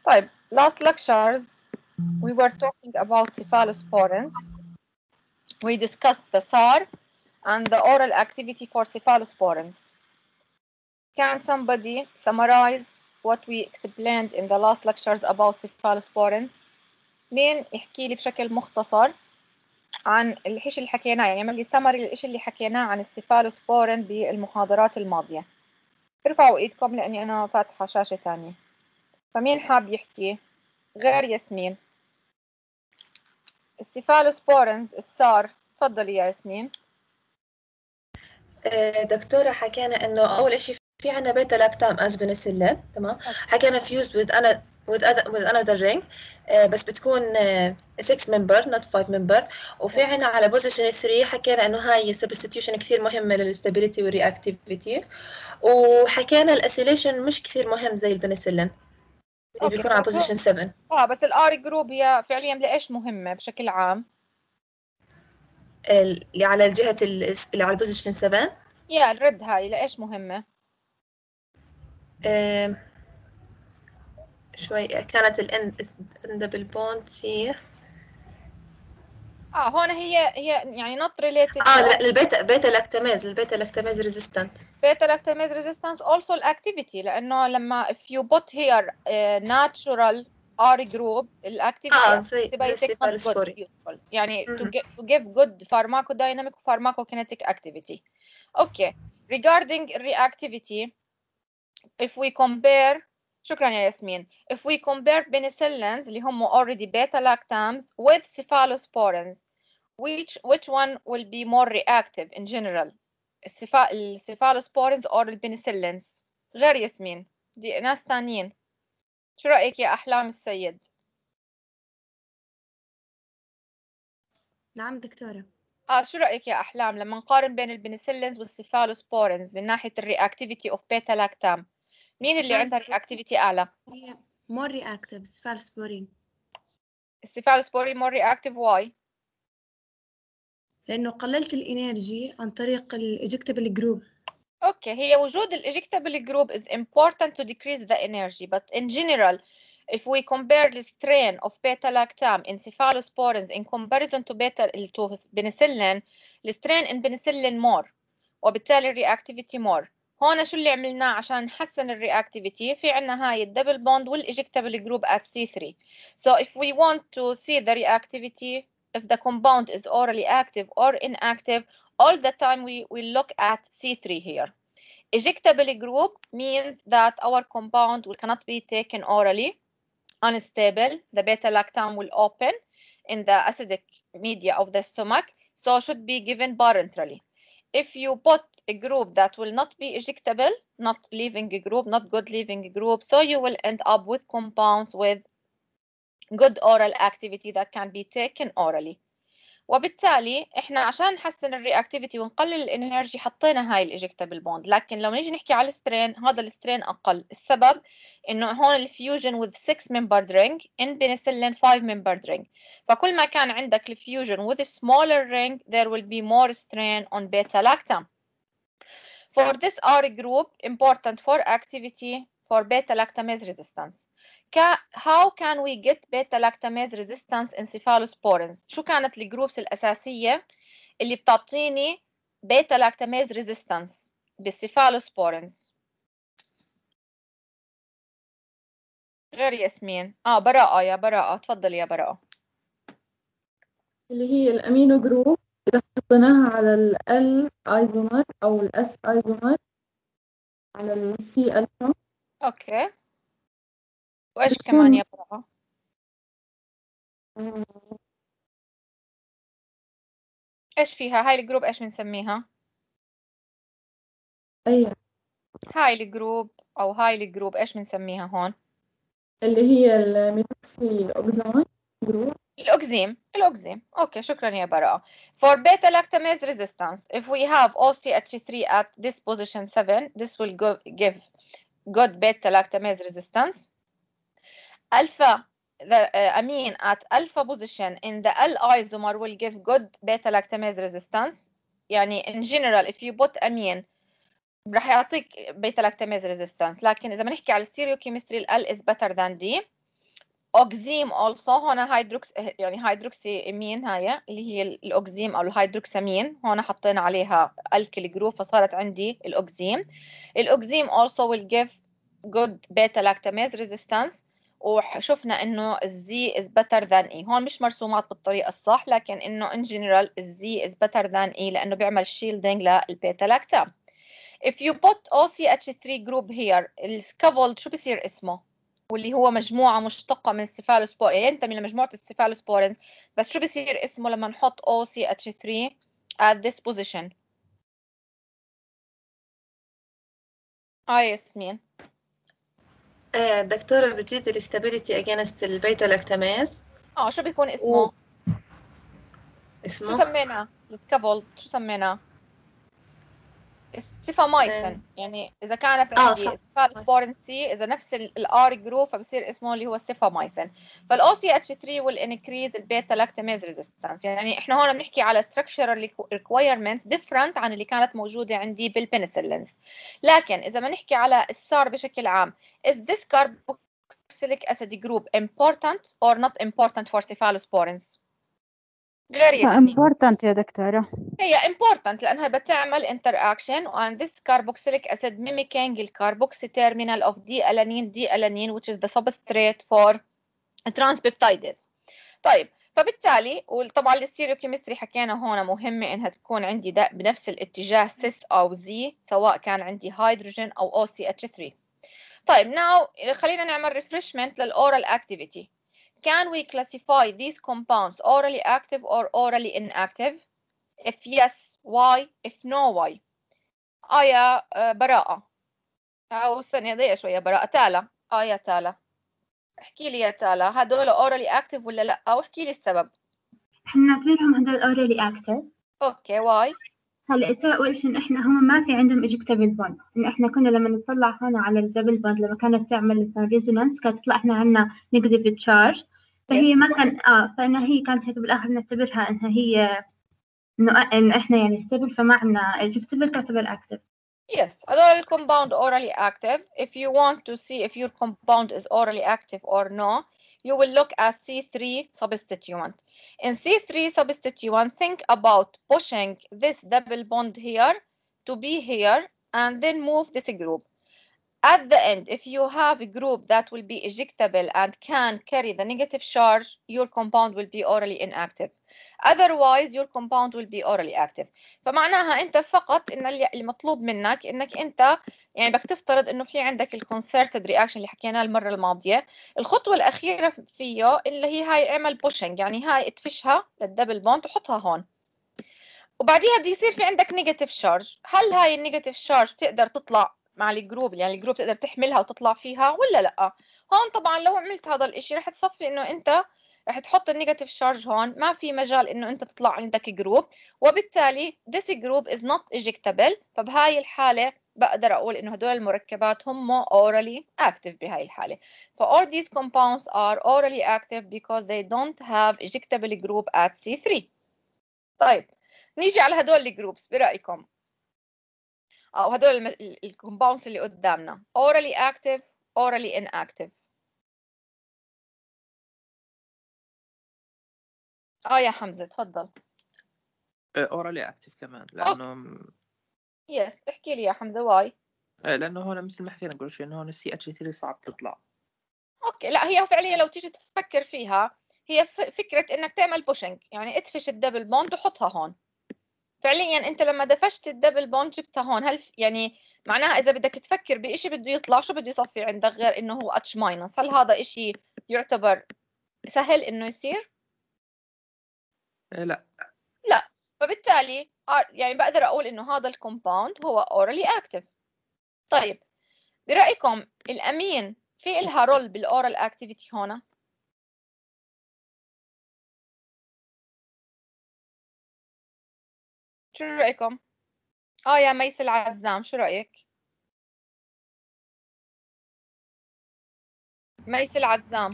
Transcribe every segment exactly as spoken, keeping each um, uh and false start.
طيب last lectures we were talking about cephalosporins. We discussed the S A R and the oral activity for cephalosporins. Can somebody summarize what we explained in the last lectures about cephalosporins? مين يحكي لي بشكل مختصر عن الشيء اللي حكيناه، يعني يعمل لي سمري للشيء اللي حكيناه عن السيفالوسبورين بالمحاضرات الماضية. ارفعوا ايدكم لاني انا فاتحة شاشة ثانية. فمين حاب يحكي غير ياسمين؟ السيفالوسبورينز السار، تفضلي يا ياسمين. دكتورة حكينا انه اول شيء في عندنا بيتا لاكتام از بنسلين، تمام. حكينا فيوزد with انا with other with another ring uh, بس بتكون six member not five member. وفي عندنا على بوزيشن ثلاثة حكينا انه هاي substitution كثير مهمة للستابيليتي والرياكتيفيتي. وحكينا الاسيليشن مش كثير مهم زي البنسلين اللي بيكون على بوزيشن سبعة. اه بس الار جروب هي فعليا لايش مهمة بشكل عام؟ اللي على الجهة اللي على البوزيشن سبعة يا الرد هاي لايش مهمة؟ أه شوي كانت الاندبل بوند سي اه هون هي هي يعني not related اه لا البيتا بيتا لاكتاميز البيتا لاكتاميز ريزيستنت بيتا لاكتاميز ريزيستنس also الاكتيفيتي، لانه لما if you put here uh, natural R group الاكتيفيتي اه زي زي يعني to, get, to give good pharmacodynamic pharmacokinetic activity. Okay, regarding reactivity if we compare، شكرا يا ياسمين، if we compare penicillins اللي هم already beta lactams with cephalosporins which which one will be more reactive in general؟ السفا... السيفالوسبورينز or البنسلينز؟ غير ياسمين، دي ناس تانيين. شو رأيك يا أحلام السيد؟ نعم دكتورة. آه شو رأيك يا أحلام لما نقارن بين البنسلينز والسيفالوسبورينز من ناحية الرياكتيفيتي اوف بيتا لاكتام، مين اللي عنده رياكتيفيتي أعلى؟ هي more reactive السيفالوسبورين. السيفالوسبورين more reactive why؟ لأنه قللت الإنرجي عن طريق الإجكتابل جروب. اوكي، هي وجود الإجكتابل جروب is important to decrease the energy, but in general if we compare the strain of beta lactam in cephalosporins in comparison to beta to penicillin, the strain in penicillin more وبالتالي الرياكتيفيتي more. هون شو اللي عملناه عشان نحسن الرياكتيفيتي؟ في عنا هاي الدبل بوند والإجكتابل جروب at C three. So if we want to see the reactivity if the compound is orally active or inactive, all the time we will look at C three here. Ejectable group means that our compound will cannot be taken orally, unstable, the beta lactam will open in the acidic media of the stomach, so should be given parenterally. If you put a group that will not be ejectable, not leaving a group, not good leaving group, so you will end up with compounds with good oral activity that can be taken orally. وبالتالي احنا عشان نحسن الرياكتيفيتي ونقلل الانرجي حطينا هاي الاجكتابل بوند، لكن لو نيجي نحكي على السترين هذا السترين اقل. السبب انه هون الفيوجن with six membered ring in penicillin five membered ring، فكل ما كان عندك الفيوجن with a smaller ring there will be more strain on beta lactam. For this R group important for activity for beta lactamase resistance. How can we get beta lactamase resistance in cephalosporins؟ شو كانت الجروبس الأساسية اللي بتعطيني beta lactamase resistance بالcephalosporins؟ غير ياسمين. اه براءة، يا براءة تفضلي يا براءة. اللي هي الأمينو جروب إذا حطيناها على ال L ايزومر أو ال S ايزومر على ال C ألفا. اوكي، وايش كمان يا براءة؟ ايش فيها هاي الجروب؟ ايش بنسميها؟ اي هاي الجروب او هاي الجروب ايش بنسميها هون؟ اللي هي الميثوكسي اوكزاين جروب. الأوكزيم الأوكزيم اوكي شكرا يا براءة. For beta lactamase resistance if we have O C H three at this position seven this will go, give good beta lactamase resistance. Alpha the uh, amine at alpha position in the L isomer will give good beta lactamase resistance. يعني in general if you put amine راح يعطيك beta lactamase resistance، لكن إذا بنحكي على الستيريوكيمستري ال L is better than D. اوكزيم also هون هيدروكس يعني هيدروكسي امين هاي اللي هي الاوكزيم او الهيدروكسامين، هون حطينا عليها الكيل جروب فصارت عندي الاوكزيم. الاوكزيم also will give good beta lactamase resistance، وشفنا انه الزي is better than E. هون مش مرسومات بالطريقه الصح، لكن انه in general الزي is better than E لانه بيعمل shielding للبيتا لاكتام. if you put O C H three group here السكافولد شو بصير اسمه؟ واللي هو مجموعة مشتقة من السيفالوسبور، يعني ينتمي لمجموعة السيفالوسبورينز، بس شو بصير اسمه لما نحط O C H three at this position؟ اه ياسمين. آه دكتورة بتزيد الاستابيليتي against البيتا لاكتاماز. اه شو بيكون اسمه؟ و... شو اسمه سميناه؟ السكافولد شو سميناه؟ السيفامايسين. يعني اذا كانت اه عندي صح السيفالوسبورين سي اذا نفس الار جروب فبصير اسمه اللي هو السيفامايسين. فالاو سي اتش ثري will increase البيتا لاكتاميز ريزيستنس. يعني احنا هون بنحكي على structural requirements different عن اللي كانت موجوده عندي بالبنسلينز. لكن اذا بنحكي على السار بشكل عام is this carboxylic acid group important or not important for cephalosporins؟ غير ياسمين. important يا دكتورة. هي important لأنها بتعمل interaction on this carboxylic acid mimicking the carboxy terminal of D-alanine D-alanine which is the substrate for transpeptidase. طيب فبالتالي وطبعا الستيريوكيمستري حكينا هون مهمة إنها تكون عندي ده بنفس الاتجاه سيس أو زي سواء كان عندي هيدروجين أو أو سي اتش ثري. طيب now خلينا نعمل refreshment للأورال activity. Can we classify these compounds orally active or orally inactive? If yes, why? If no, why? آه يا براءة أو استني ضيقة شوية براءة. تالا آه يا تالا احكي لي يا تالا هدول اورالي اكتف ولا لا، او احكي لي السبب. احنا نعتبرهم هدول اورالي اكتف. اوكي واي؟ هلا السبب اول شيء ان احنا هم ما في عندهم اجكتابل بوند، انه احنا كنا لما نطلع هنا على الدبل بوند لما كانت تعمل ريزونانس كانت تطلع احنا عندنا نيجاتيف تشارج، فهي yes. ما كان اه فانها هي كانت هيك بالاخر نعتبرها انها هي انه انه احنا يعني ستيبل فما عندنا اجكتابل تعتبر اكتف. Yes, هذول compound orally active. If you want to see if your compound is orally active or no, you will look at C three substituent. In C three substituent, think about pushing this double bond here to be here and then move this group. At the end, if you have a group that will be ejectable and can carry the negative charge, your compound will be orally inactive. Otherwise, your compound will be orally active. فمعناها أنت فقط إن اللي المطلوب منك إنك أنت يعني بدك تفترض إنه في عندك الكونسرتد رياكشن اللي حكيناه المرة الماضية. الخطوة الأخيرة فيه اللي هي هاي اعمل بوشنج، يعني هاي اتفشها للدبل بوند وحطها هون. وبعديها بده يصير في عندك نيجاتيف شارج. هل هاي النيجاتيف شارج تقدر تطلع مع الجروب، يعني الجروب تقدر تحملها وتطلع فيها ولا لا؟ هون طبعا لو عملت هذا الاشي رح تصفي انه انت رح تحط النيجاتيف شارج هون، ما في مجال انه انت تطلع عندك جروب، وبالتالي this group is not ejectable. فبهاي الحالة بقدر اقول انه هدول المركبات هم orally active بهاي الحالة. ف all these compounds are orally active because they don't have ejectable group at C three. طيب نيجي على هدول الجروبس برأيكم، أو هدول الكومباوندز اللي قدامنا orally active orally inactive. اه يا حمزة تفضل. اورالي اكتف كمان لانه يس احكي لي يا حمزة واي. لانه هون مثل ما حكينا قبل شوي انه هون السي اتش ثري صعب تطلع. اوكي لا هي فعليا لو تيجي تفكر فيها هي فكرة انك تعمل بوشنج، يعني ادفش الدبل بوند وحطها هون. فعليا انت لما دفشت الدبل بوند جبتها هون، هل يعني معناها اذا بدك تفكر بشيء بده يطلع شو بده يصفي عندك غير انه هو اتش ماينس؟ هل هذا اشي يعتبر سهل انه يصير؟ لا لا. فبالتالي يعني بقدر اقول انه هذا الكومباوند هو اورالي اكتف. طيب برايكم الامين في إلها رول بالاورال اكتيفيتي هون؟ شو رايكم؟ اه يا ميس العزام شو رايك؟ ميس العزام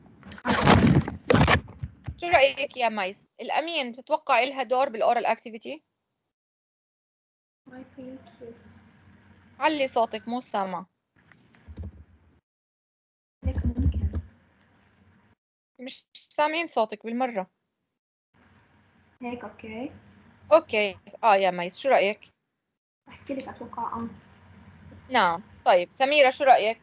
شو رايك يا ميس؟ الامين بتتوقع إلها دور بالاورال اكتيفيتي؟ علي صوتك مو سامع. مش سامعين صوتك بالمرة. هيك اوكي. اوكي اه يا ميس شو رأيك؟ احكي لك اتوقع اه نعم طيب سميرة شو رأيك؟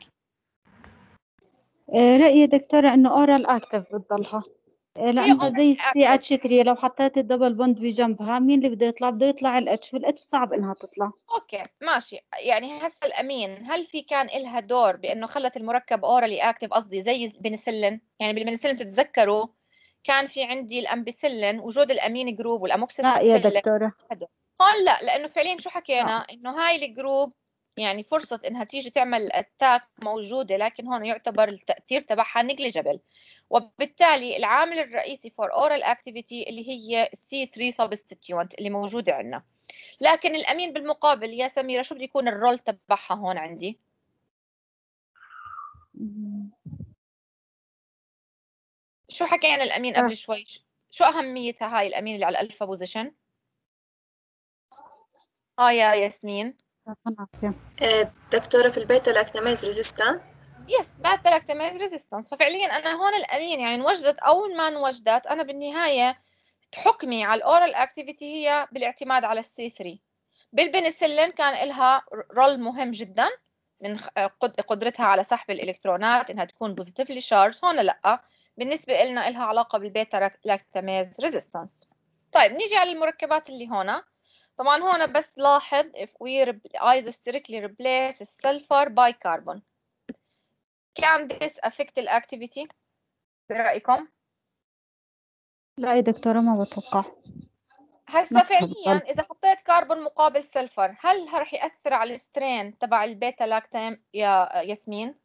آه، رأيي دكتورة إنه أورال أكتف بتضلها، آه، هي لأنها زي oral السي active. اتش ثلاثة لو حطيت الدبل بوند بجنبها مين اللي بده يطلع؟ بده يطلع الاتش، والاتش صعب إنها تطلع. اوكي ماشي، يعني هسه الامين هل في كان إلها دور بانه خلت المركب اورالي اكتف، قصدي زي البنسلين؟ يعني بالبنسلين تتذكروا كان في عندي الامبيسلين وجود الامين جروب لا يا والاموكسيسيلين. دكتورة. هون لا، لانه فعليا شو حكينا لا. انه هاي الجروب يعني فرصة انها تيجي تعمل اتاك موجودة، لكن هون يعتبر التأثير تبعها نيجليجبل، وبالتالي العامل الرئيسي for oral activity اللي هي سي ثلاثة substituent اللي موجودة عندنا. لكن الامين بالمقابل يا سميرة شو بده يكون الرول تبعها هون عندي؟ شو حكينا الامين قبل شوي؟ شو اهميتها هاي الامين اللي على الالفا بوزيشن؟ اه يا ياسمين. آه، دكتورة في البيتا لاكتاميز ريزيستان. يس بات لاكتاميز ريزيستنس. ففعليا انا هون الامين يعني انوجدت او ما انوجدت، انا بالنهايه حكمي على الاورال اكتيفيتي هي بالاعتماد على السي ثلاثة. بالبنسلين كان لها رول مهم جدا من قدرتها على سحب الالكترونات، انها تكون بوزيتيفلي شارج. هون لا، بالنسبه لنا لها علاقه بالبيتا لاكتاميز ريزيستنس. طيب نيجي على المركبات اللي هون. طبعا هون بس لاحظ if we isosterically replace السلفر by carbon can this affect the activity برأيكم؟ لا يا دكتورة ما بتوقع. هسه نفسها فعليا بتضل. إذا حطيت كربون مقابل سلفر هل رح يأثر على السترين تبع البيتا لاكتام يا ياسمين؟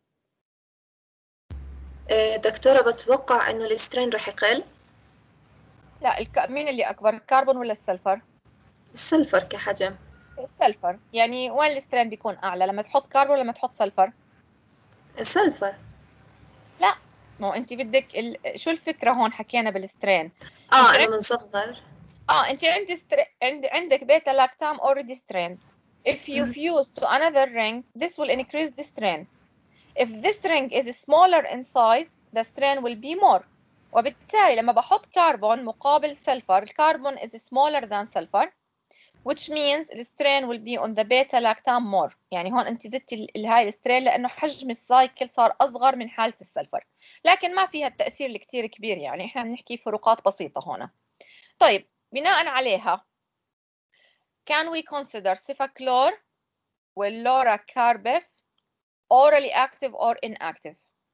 آه، دكتورة بتوقع إنه السترين رح يقل. لا الك... مين اللي أكبر، الكربون ولا السلفر؟ السلفر كحجم. السلفر. يعني وين السترين بيكون أعلى، لما تحط كربون ولا لما تحط سلفر؟ السلفر. لا مو أنت بدك ال... شو الفكرة هون حكينا بالسترين؟ اه أنت إنه عند... بنصغر. اه أنت عندك ستر... عند... عندك بيتا لاكتام already strained. If you fuse to another ring this will increase the strain. If this ring is smaller in size the strain will be more. وبالتالي لما بحط كربون مقابل سلفر الكربون is smaller than sulfur which means the strain will be on the beta lactam more. يعني هون انت زدتي هاي السترين لانه حجم السايكل صار اصغر من حالة السلفر، لكن ما فيها التأثير الكتير كبير، يعني احنا بنحكي فروقات بسيطة هنا. طيب بناء عليها can we consider سيفاكلور واللورا كاربف orally active or inactive؟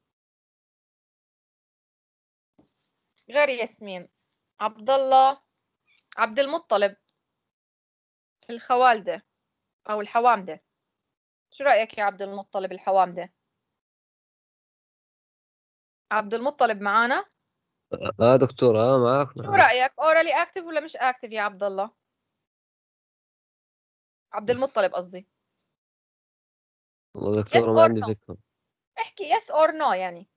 غير ياسمين. عبد الله، عبد المطلب، الخوالدة أو الحوامدة، شو رأيك يا عبد المطلب الحوامدة؟ عبد المطلب معانا؟ اه دكتورة اه معك شو معك. رأيك اورالي اكتف ولا مش اكتف يا عبد الله؟ عبد المطلب قصدي. والله يس دكتورة ما اور عندي نو، فكرة. احكي يس اور نو، يعني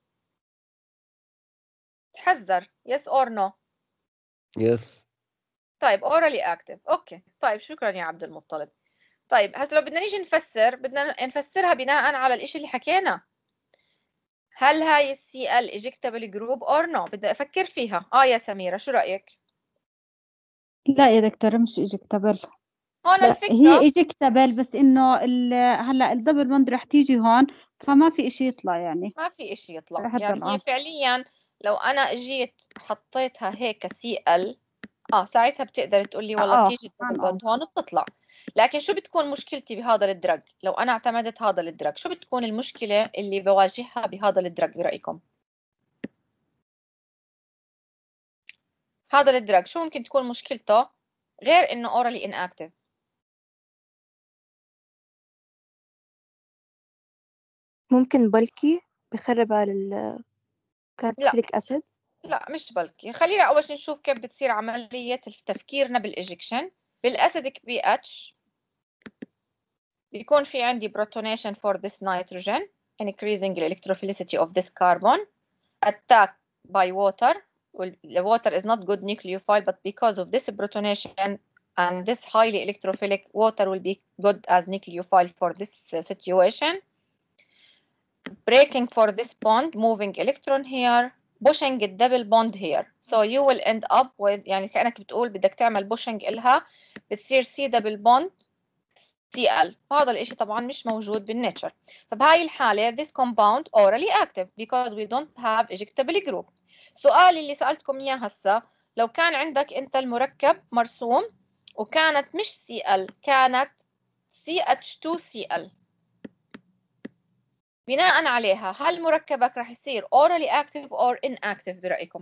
تحذر يس اور نو. يس. طيب اورالي اكتف اوكي. طيب شكرا يا عبد المطلب. طيب هسه لو بدنا نيجي نفسر، بدنا نفسرها بناء على الاشي اللي حكينا. هل هاي السي ال ايجكتابل جروب اور نو؟ بدي افكر فيها. اه يا سميرة شو رأيك؟ لا يا دكتورة مش ايجكتابل. هون هي الفكرة ايجكتابل بس إنه ال- هلا الدبل بوند رح تيجي هون فما في إشي يطلع يعني. ما في اشي يطلع. رح يعني تضل هي اه. فعليا لو انا اجيت حطيتها هيك سي ال اه ساعتها بتقدر تقول لي والله اه بتيجي الدبل طبعاً اه. بوند هون بتطلع. لكن شو بتكون مشكلتي بهذا الدرج لو انا اعتمدت هذا الدرج؟ شو بتكون المشكلة اللي بواجهها بهذا الدرج برأيكم؟ هذا الدرج شو ممكن تكون مشكلته غير انه اورالي inactive؟ ممكن بلكي بخرب على لا الكاربوكسيليك أسيد. لا مش بلكي. خلينا اول شيء نشوف كيف بتصير عملية تفكيرنا بالايجكشن. بالاسيدك بي اتش بيكون في عندي protonation for this nitrogen increasing the electrophilicity of this carbon attack by water. The water is not good nucleophile but because of this protonation and this highly electrophilic water will be good as nucleophile for this situation. Breaking for this bond, moving electron here, pushing the double bond here. So you will end up with يعني كأنك بتقول بدك تعمل pushing إلها بتصير C double bond Cl. هذا الإشي طبعا مش موجود بالناتشر. فبهاي الحالة this compound orally active because we don't have ejectable group. سؤالي اللي سألتكم إياه هسا لو كان عندك أنت المركب مرسوم وكانت مش Cl كانت سي اتش تو سي ال بناء عليها هل مركبك راح يصير orally active or inactive برأيكم؟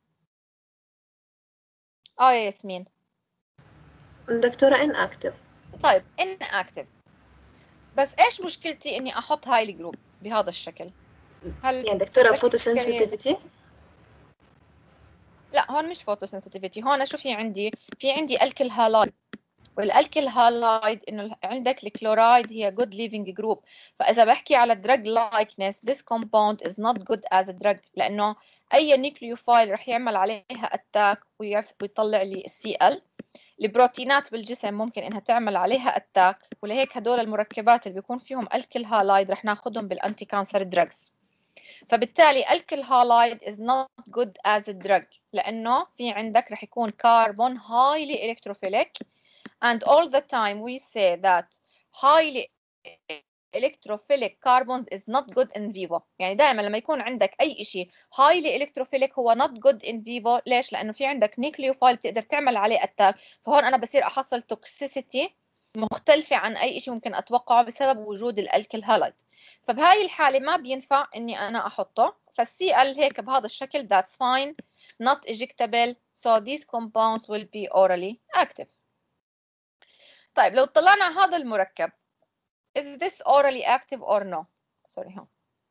اه يا ياسمين. دكتورة inactive. طيب inactive بس ايش مشكلتي اني احط هاي الجروب بهذا الشكل؟ هل يعني دكتورة photosensitivity؟ لا هون مش photosensitivity، هون شو في عندي؟ في عندي الكل هالايد، والالكل هالايد انه عندك الكلورايد هي good living group، فاذا بحكي على drug likeness this compound is not good as a drug لانه اي نيوكليوفايل رح يعمل عليها اتاك ويطلع لي السي ال. البروتينات بالجسم ممكن انها تعمل عليها اتاك، ولهيك هدول المركبات اللي بيكون فيهم الكل هالايد رح ناخذهم بالانتي كانسر دراجز. فبالتالي الكل هالايد is not good as a drug لانه في عندك رح يكون كربون highly electrophilic and all the time we say that highly electrophilic carbons is not good in vivo. يعني دائما لما يكون عندك اي شيء highly electrophilic هو not good in vivo. ليش؟ لانه في عندك نيوكليوفايل بتقدر تعمل عليه اتاك، فهون انا بصير احصل توكسيسيتي مختلفة عن اي شيء ممكن اتوقعه بسبب وجود الالكل هالايد. فبهاي الحالة ما بينفع اني انا احطه، فالسي ال هيك بهذا الشكل that's fine not ejectable so these compounds will be orally active. طيب لو طلعنا على هذا المركب is this orally active or no؟ sorry ها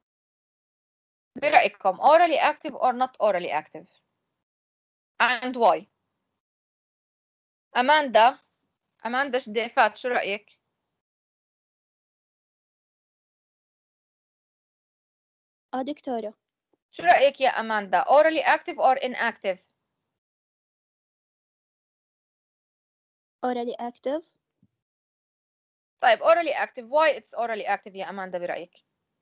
برأيكم orally active or not orally active and why؟ أماندا أماندا شديفات شو رأيك؟ اه دكتورة شو رأيك يا أماندا orally active or inactive؟ orally active. طيب orally active why it's orally active يا أماندا برأيك؟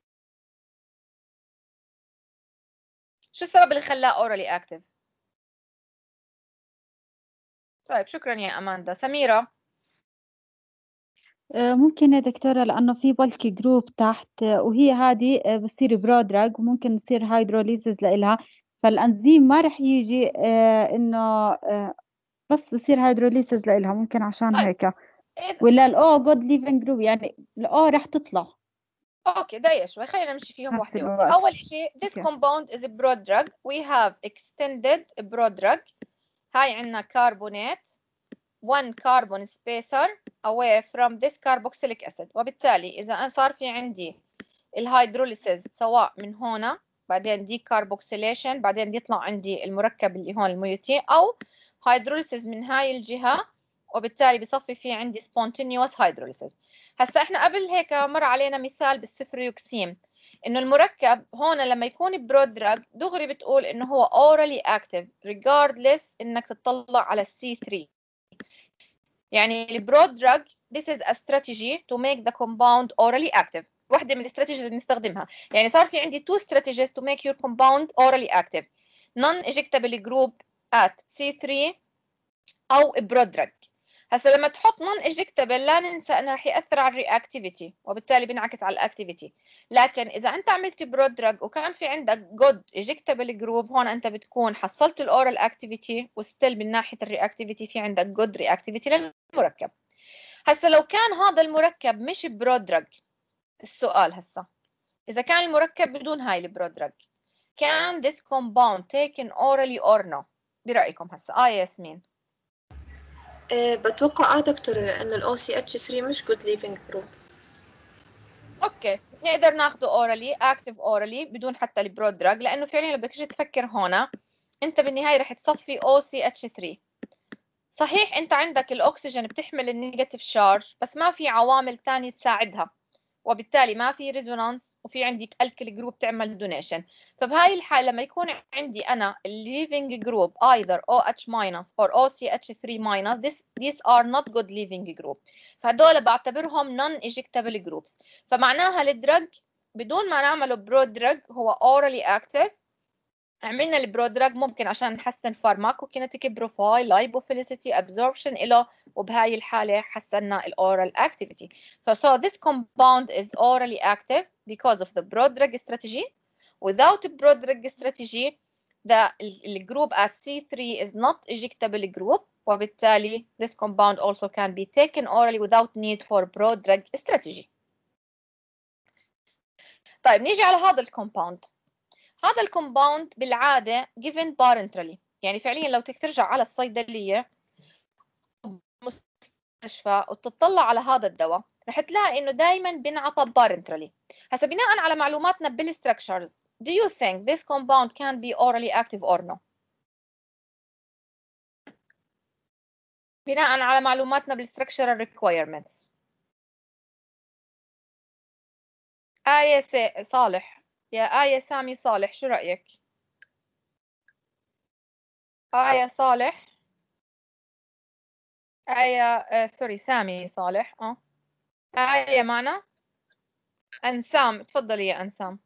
شو السبب اللي خلاه orally active؟ طيب شكرا يا أماندا. سميرة؟ ممكن يا دكتورة لأنه في بلكي جروب تحت وهي هذه بصير برودراج وممكن يصير هيدروليزز لإلها، فالأنزيم ما رح يجي إنه بس بصير هيدروليسيس لإلها ممكن عشان طيب. هيك. ولا الأو جود ليفنج جروب يعني الأو رح تطلع. اوكي دقيقة شوي خلينا نمشي فيهم نفس واحدة الوقت. واحدة. أول شيء this Okay. compound is a broad drug. We have extended a broad drug. هاي عندنا كربونات one carbon spacer away from this carboxylic acid، وبالتالي إذا أنا صار في عندي الهيدروليسيس سواء من هنا بعدين دي كاربوكسيليشن بعدين بيطلع عندي المركب اللي هون الميوتين، أو هيدروليسيس من هاي الجهة وبالتالي بصفي في عندي spontaneous hydrolysis. هسا احنا قبل هيك مر علينا مثال بالسفريوكسيم انه المركب هون لما يكون برود دراج دغري بتقول انه هو orally active regardless انك تطلع على السي ثري. يعني البرود دراج this is a strategy to make the compound orally active. واحدة من الاستراتيجيز اللي بنستخدمها، يعني صار في عندي two strategies to make your compound orally active non-ejectable group at سي ثري أو برود دراج. هسا لما تحط نون ايجكتبل لا ننسى انه رح ياثر على الرياكتيفيتي وبالتالي بينعكس على الاكتيفيتي، لكن اذا انت عملت برود دراج وكان في عندك جود ايجكتبل جروب هون انت بتكون حصلت الاورال اكتيفيتي وستيل من ناحيه الرياكتيفيتي في عندك جود رياكتيفيتي للمركب. هسا لو كان هذا المركب مش برود دراج، السؤال هسا اذا كان المركب بدون هاي البرود دراج كان this compound taken orally or no برايكم هسا؟ اه ياسمين. أه بتوقع اه دكتور لأنه ال أو سي إتش ثري مش good living group. اوكي نقدر ناخده اورالي اكتف اورالي بدون حتى البرود دراج، لانه فعليا لو بدك تيجي تفكر هنا انت بالنهايه رح تصفي أو سي إتش ثري. صحيح انت عندك الاكسجين بتحمل النيجاتيف شارج بس ما في عوامل ثانيه تساعدها وبالتالي ما في ريزونانس وفي عندك الكل جروب تعمل دونيشن. فبهاي الحاله لما يكون عندي انا الليفينج جروب either أو إتش minus or أو سي إتش ثري minus this these are not good living group، فهدول بعتبرهم non ejectable groups. فمعناها الدرج بدون ما نعمله برود درج هو orally active عملنا البرودراج ممكن عشان نحسن فارماكوكينيتيك بروفايل، لايبوفيليسيتي، ابزوربشن له، وبهاي الحالة حسنا الاورال اكتيفيتي. فso this compound is orally active because of the prodrug strategy. Without prodrug strategy the الجروب as C three is not ejectable group، وبالتالي this compound also can be taken orally without need for prodrug strategy. طيب نيجي على هذا الكومباوند. هذا الكومباوند بالعادة given parenterally، يعني فعليا لو ترجع على الصيدلية مستشفى وتطلع على هذا الدواء رح تلاقي انه دائما بنعطى parenterally. هسا بناء على معلوماتنا بالstructures do you think this compound can be orally active or no؟ بناء على معلوماتنا بالstructural requirements. آية صالح، يا آية سامي صالح شو رأيك؟ آية صالح، آية آه سوري سامي صالح. اه آية معنا؟ أنسام تفضلي يا أنسام.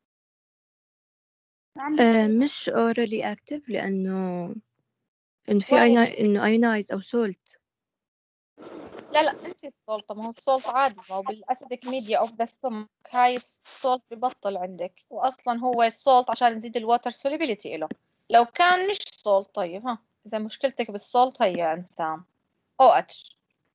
آه مش orally active لأنه إنه في وين؟ أينا إنه ايونايز أو سولت. لا لا انسي السولت، ما هو السولت عادي، ما هو بالاسيدك ميديا اوف ذا ستومك هاي السولت ببطل عندك، واصلا هو السولت عشان نزيد الواتر سوليبيليتي له. لو كان مش سولت طيب ها اذا مشكلتك بالسولت هي يا انسام او اتش،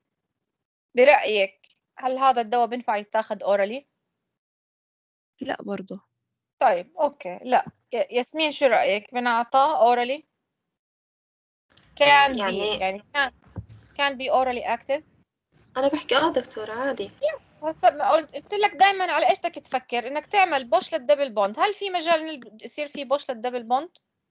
برايك هل هذا الدواء بينفع يتاخذ اورالي؟ لا برضه. طيب اوكي لا ياسمين شو رايك بنعطاه اورالي؟ كان يعني بي يعني كان كان بي اورالي اكتف. انا بحكي اه دكتورة عادي. يس هسا ما قلت قلت لك دائما على ايش بدك تفكر انك تعمل بوش للدبل بوند. هل في مجال ان يصير في بوش للدبل بوند؟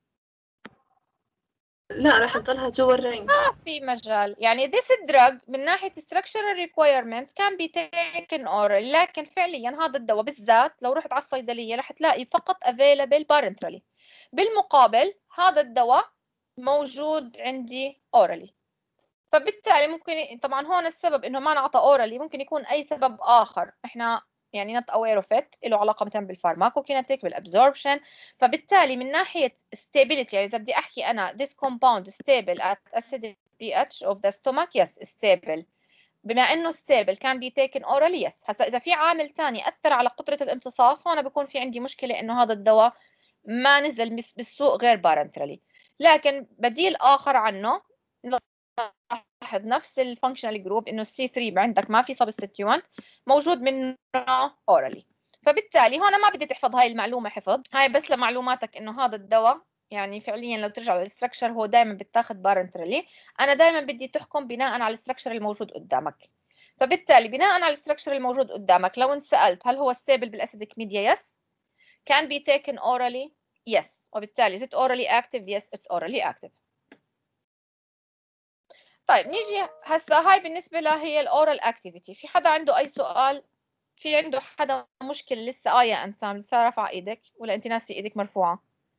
لا راح نضلها جوا الرينج. ما في مجال، يعني this drug من ناحية structural requirements can be taken oral، لكن فعليا هذا الدواء بالذات لو رحت على الصيدلية رح تلاقي فقط available parenterally. بالمقابل هذا الدواء موجود عندي orally، فبالتالي ممكن طبعا هون السبب انه ما نعطى اورالي ممكن يكون اي سبب اخر احنا يعني not aware of it، له علاقه مثلا بالفارماكوكينيتيك بالابزوربشن. فبالتالي من ناحيه stability يعني اذا بدي احكي انا this compound stable at acidic pH of the stomach yes stable، بما انه stable can be taken orally yes. هسا اذا في عامل ثاني اثر على قدره الامتصاص هون بكون في عندي مشكله انه هذا الدواء ما نزل بالسوق غير بارنترالي. لكن بديل اخر عنه لاحظ نفس الفانكشنال جروب انه السي ثري عندك ما في سبستيتيوانت موجود منه اورالي. فبالتالي هون ما بدي تحفظ هاي المعلومه حفظ، هاي بس لمعلوماتك انه هذا الدواء يعني فعليا لو ترجع للستركشر هو دائما بتاخذ بارنترالي. انا دائما بدي تحكم بناء على الستركشر الموجود قدامك. فبالتالي بناء على الستركشر الموجود قدامك لو انسالت هل هو ستيبل بالاسيدك ميديا يس can be taken orally yes، وبالتالي is it orally active yes it's orally active. طيب نيجي هسا هاي بالنسبة لها هي الأورال أكتيفيتي. في حدا عنده أي سؤال؟ في عنده حدا مشكلة لسه؟ آه يا أنسام لسه رافعة إيدك ولا أنت ناسي إيدك مرفوعة؟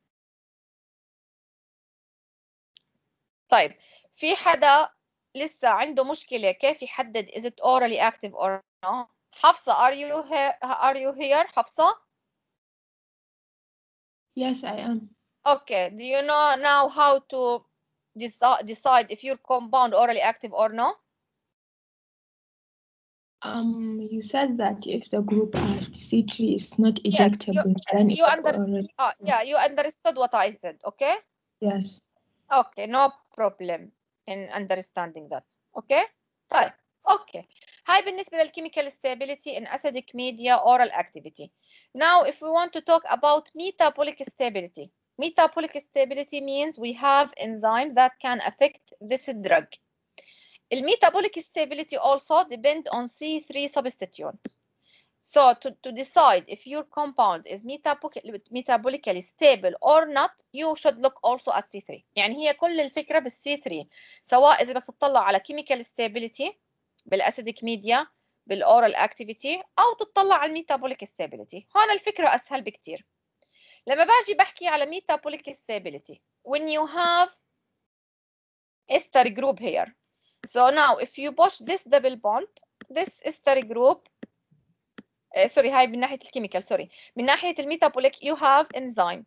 طيب في حدا لسه عنده مشكلة كيف يحدد is it orally active or no؟ حفصة are you here? are you here حفصة؟ Yes, I am. Okay, do you know now how to decide if your compound orally active or no? Um, you said that if the group at C three is not Yes, you, ejectable, then yes, you it's understood. already. Uh, yeah, you understood what I said, okay? Yes. Okay, no problem in understanding that. Okay? طيب okay. هاي بالنسبة للchemical stability in acidic media oral activity. Now if we want to talk about metabolic stability. Metabolic stability means we have enzyme that can affect this drug. The metabolic stability also depend on C three substituent. So to, to decide if your compound is metabolically stable or not, you should look also at C three. يعني هي كل الفكرة بالسي ثري، سواء إذا بدك تطلع على chemical stability بالأسيدك ميديا بالأورال activity أو تطلع على metabolic stability. هون الفكرة أسهل بكتير. لما باجي بحكي على metabolic stability when you have ester group here. So now if you push this double bond, this ester group سوري uh, هاي من ناحيه الكيميكال سوري من ناحيه الميتابوليك you have enzyme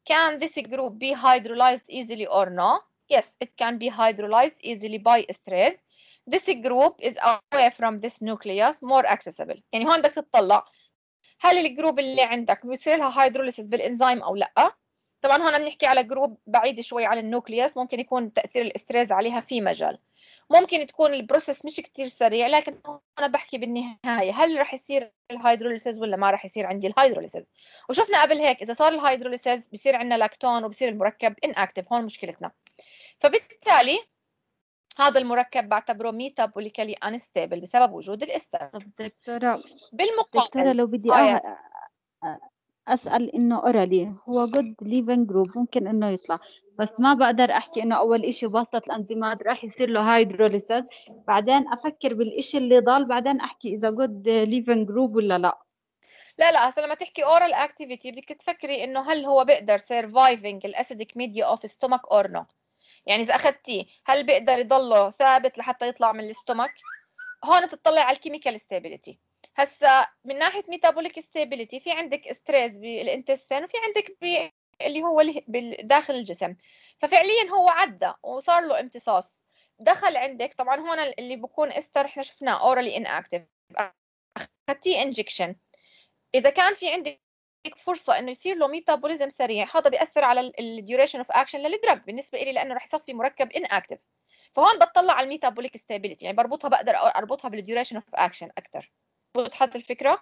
Can this group be hydrolyzed easily or no? Yes, it can be hydrolyzed easily by stress. This group is away from this nucleus, more accessible. يعني هون بدك تطلع هل الجروب اللي عندك بيصير لها هيدروليسيس بالانزيم او لا. طبعا هون بنحكي على جروب بعيد شوي عن النوكليوس، ممكن يكون تاثير الاستريز عليها في مجال، ممكن تكون البروسيس مش كتير سريع، لكن انا بحكي بالنهايه هل رح يصير الهيدروليسيس ولا ما رح يصير عندي الهيدروليسيس. وشفنا قبل هيك اذا صار الهيدروليسيس بصير عندنا لاكتون وبصير المركب inactive، هون مشكلتنا. فبالتالي هذا المركب بعتبره ميتابوليكالي انستابل بسبب وجود الاستر. دكتورة بالمقابل دكتورة لو بدي آه أه... أسأل إنه أورالي هو جود ليفنج جروب ممكن إنه يطلع، بس ما بقدر أحكي إنه أول إشي بواسطة الأنزيمات راح يصير له هيدروليسيس، بعدين أفكر بالإشي اللي ضل، بعدين أحكي إذا جود ليفنج جروب ولا لا. لا لا هسه لما تحكي اورال اكتيفيتي بدك تفكري انه هل هو بيقدر سيرفايفنج الاسيديك ميديا اوف ستومك اور نو. يعني اذا اخذتيه هل بيقدر يضله ثابت لحتى يطلع من الستومك. هون تطلع على الكيميكال ستابيليتي. هسه من ناحيه ميتابوليك ستابيليتي في عندك ستريس بالانتستين وفي عندك بي اللي هو داخل الجسم. ففعليا هو عدى وصار له امتصاص، دخل عندك. طبعا هون اللي بكون استر احنا شفناه اورالي ان اكتيف، اخذتيه انجكشن. اذا كان في عندك فرصه انه يصير له ميتابوليزم سريع، هذا بياثر على الديوريشن اوف اكشن للدرج بالنسبه لي، لانه رح يصفي مركب ان اكتيف. فهون بتطلع على الميتابوليك ستابيليتي، يعني بربطها بقدر اربطها بالديوريشن اوف اكشن اكثر. وضحت الفكره؟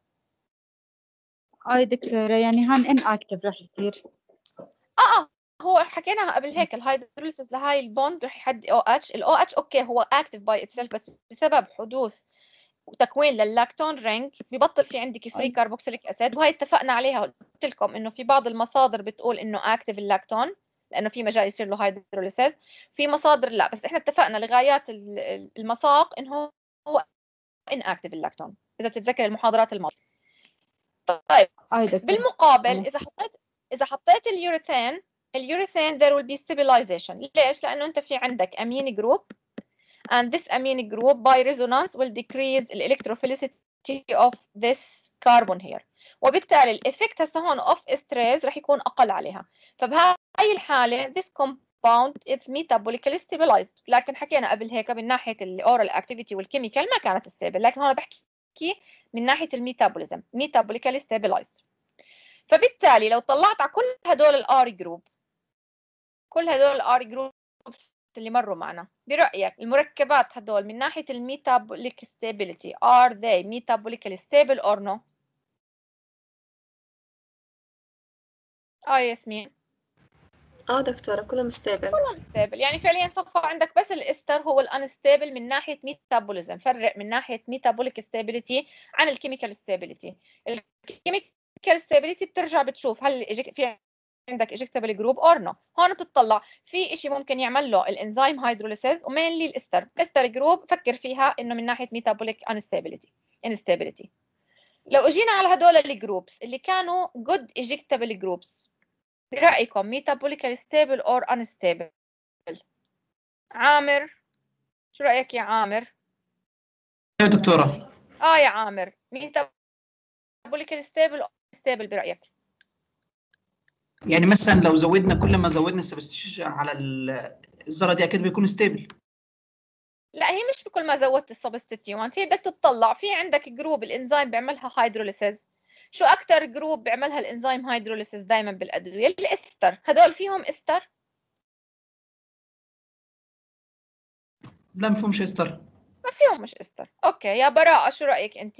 اي دكتورة يعني هان ان اكتف رح يصير. اه اه هو حكيناها قبل هيك، الهيدروليسيس لهاي البوند رح يحدد او اتش. الاو اتش اوكي هو اكتف باي اتسيلف، بس بسبب حدوث وتكوين لللاكتون رينج ببطل في عندك فري كاربوكسيليك اسيد، وهي اتفقنا عليها. قلت لكم انه في بعض المصادر بتقول انه اكتف اللاكتون لانه في مجال يصير له هيدروليسيس، في مصادر لا، بس احنا اتفقنا لغايات المساق انه هو ان اكتف اللاكتون اذا بتتذكر المحاضرات الماضيه. طيب بالمقابل اذا حطيت اذا حطيت اليوريثين اليوريثين there will be stabilization. ليش؟ لانه انت في عندك امين جروب and this amine group by resonance will decrease the electrophilicity of this carbon here، وبالتالي الإفكت هسه هون of stress رح يكون أقل عليها. فبهاي الحالة this compound is metabolically stabilized. لكن حكينا قبل هيك من ناحية الأورال activity والكيميكال ما كانت stable، لكن هون بحكي من ناحية الميتابوليزم metabolically stabilized. فبالتالي لو طلعت على كل هدول الآر جروب كل هدول الآر جروب اللي مروا معنا، برأيك المركبات هدول من ناحية الميتابوليك stability are they metabolically stable or no؟ اه ياسمين. اه دكتورة كلهم ستيبل. كلهم ستيبل، يعني فعليا صفى عندك بس الاستر هو الانستيبل من ناحية ميتابوليزم. فرق من ناحية ميتابوليك stability عن الكيميكال stability. الكيميكال stability بترجع بتشوف هل في عندك ايجكتابل جروب اور نو. هون بتطلع في شيء ممكن يعمل له الانزيم هيدروليسيز ومينلي الاستر. الاستر جروب فكر فيها انه من ناحيه ميتابوليك انستابيليتي انستابيليتي. لو اجينا على هدول الجروبس اللي كانوا جود ايجكتابل جروبس، برايكم ميتابوليكال ستيبل اور انستابل؟ عامر شو رايك يا عامر؟ يا دكتوره. اه يا عامر ميتابوليكال ستيبل اور انستابل برايك؟ يعني مثلا لو زودنا كل ما زودنا السبستيشن على الذره دي اكيد بيكون ستيبل. لا هي مش بكل ما زودت السبستيتيوانت، هي بدك تطلع في عندك جروب الانزيم بيعملها هيدروليسيز. شو اكثر جروب بيعملها الانزيم هيدروليسيز دائما بالادويه؟ الاستر. هدول فيهم استر؟ لا ما فيهمش استر. ما فيهم مش استر. اوكي يا براءه شو رايك انت؟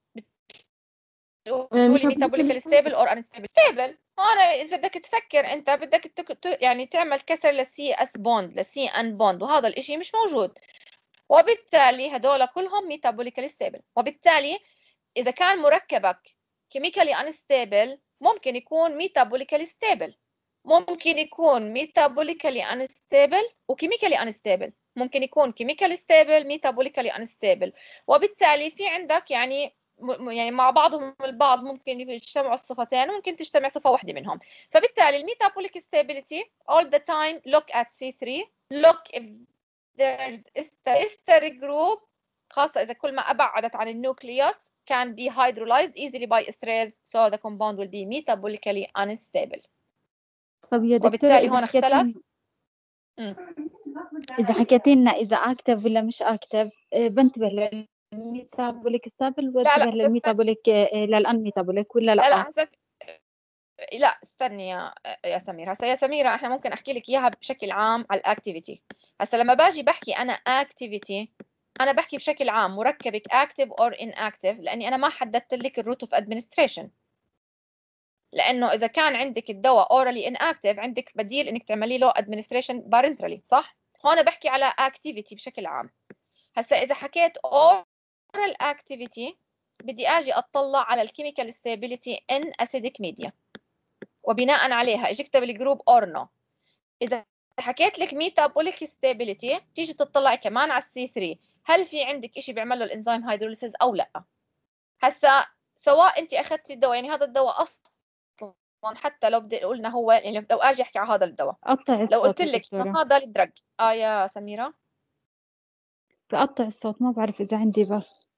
بتقولي ميتابوليكال ستيبل اور انستيبل؟ ستيبل. هون اذا بدك تفكر انت بدك تك... يعني تعمل كسر للسي اس بوند للسي ان بوند، وهذا الاشي مش موجود، وبالتالي هدول كلهم ميتابوليكال ستيبل. وبالتالي اذا كان مركبك كيميكالي انستيبل ممكن يكون ميتابوليكال ستيبل، ممكن يكون ميتابوليكالي انستيبل وكيميكالي انستيبل، ممكن يكون كيميكالي ستيبل ميتابوليكالي انستيبل. وبالتالي في عندك يعني يعني مع بعضهم البعض ممكن يجتمعوا الصفتين وممكن تجتمع صفة واحدة منهم. فبالتالي الميتابوليك stability all the time look at C three. look if there's ester group، خاصة إذا كل ما أبعدت عن النوكليوس can be hydrolyzed easily by stress so the compound will be metabolically unstable. طب يا دكتورة وبالتالي إذا هون حكيت اختلف. لنا مم. إذا حكيت لنا إذا أكتف ولا مش أكتف، بنتبه للميتابوليك ستابل لا لا وانتبه هسه للميتابوليك للأنميتابوليك ولا لا لا؟ لا هسه لا استني يا يا سميرة. هسه يا سميرة احنا ممكن احكي لك اياها بشكل عام على الاكتيفيتي. هسه لما باجي بحكي انا اكتيفيتي انا بحكي بشكل عام مركبك اكتف اور ان اكتف، لاني انا ما حددت لك الروت اوف ادمنستريشن. لانه اذا كان عندك الدواء اورالي ان اكتف عندك بديل انك تعملي له ادمنستريشن بارنترالي، صح؟ هون بحكي على اكتيفيتي بشكل عام. هسه اذا حكيت اورال اكتيفيتي بدي اجي اطلع على الكيميكال ستابيليتي ان اسيديك ميديا، وبناء عليها اجكتبل جروب اور نو. اذا حكيت لك ميتابوليك ستابيليتي تيجي تطلعي كمان على السي ثلاثة، هل في عندك شيء بيعمل له الانزيم هيدروليسيز او لا. هسا سواء انت اخذتي الدواء، يعني هذا الدواء اصلا حتى لو بدي قلنا هو، يعني لو اجي احكي على هذا الدواء، قطع لو الصوت قلت يا لك انه دكتورة، هذا الدرج اه يا سميرة بقطع الصوت، ما بعرف إذا عندي بس.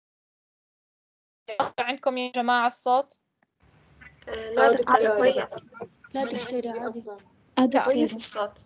عندكم يا جماعة الصوت؟ لا دكتورة كويس. لا دكتورة عادي. آه كويس دكتورة. الصوت.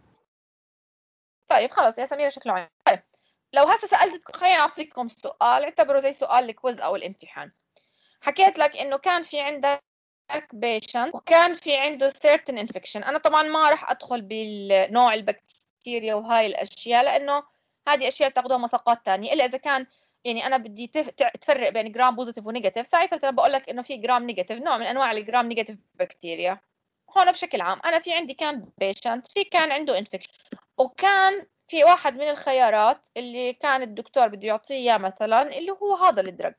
طيب خلاص يا سميرة شكله عين. طيب لو هسه سألتكم، خليني أعطيكم سؤال اعتبره زي سؤال الكويز أو الامتحان. حكيت لك إنه كان في عندك بيشنت وكان في عنده certain infection. أنا طبعا ما راح أدخل بالنوع البكتيريا وهاي الأشياء، لأنه هذه أشياء بتاخذوها مساقات تانية، إلا إذا كان يعني أنا بدي تفرق بين جرام بوزيتيف ونيجاتيف، ساعتها أنا بقول لك إنه في جرام نيجاتيف، نوع من أنواع الجرام نيجاتيف بكتيريا. هون بشكل عام أنا في عندي كان بيشنت في كان عنده infection، وكان في واحد من الخيارات اللي كان الدكتور بده يعطيه إياه مثلا اللي هو هذا الدرج،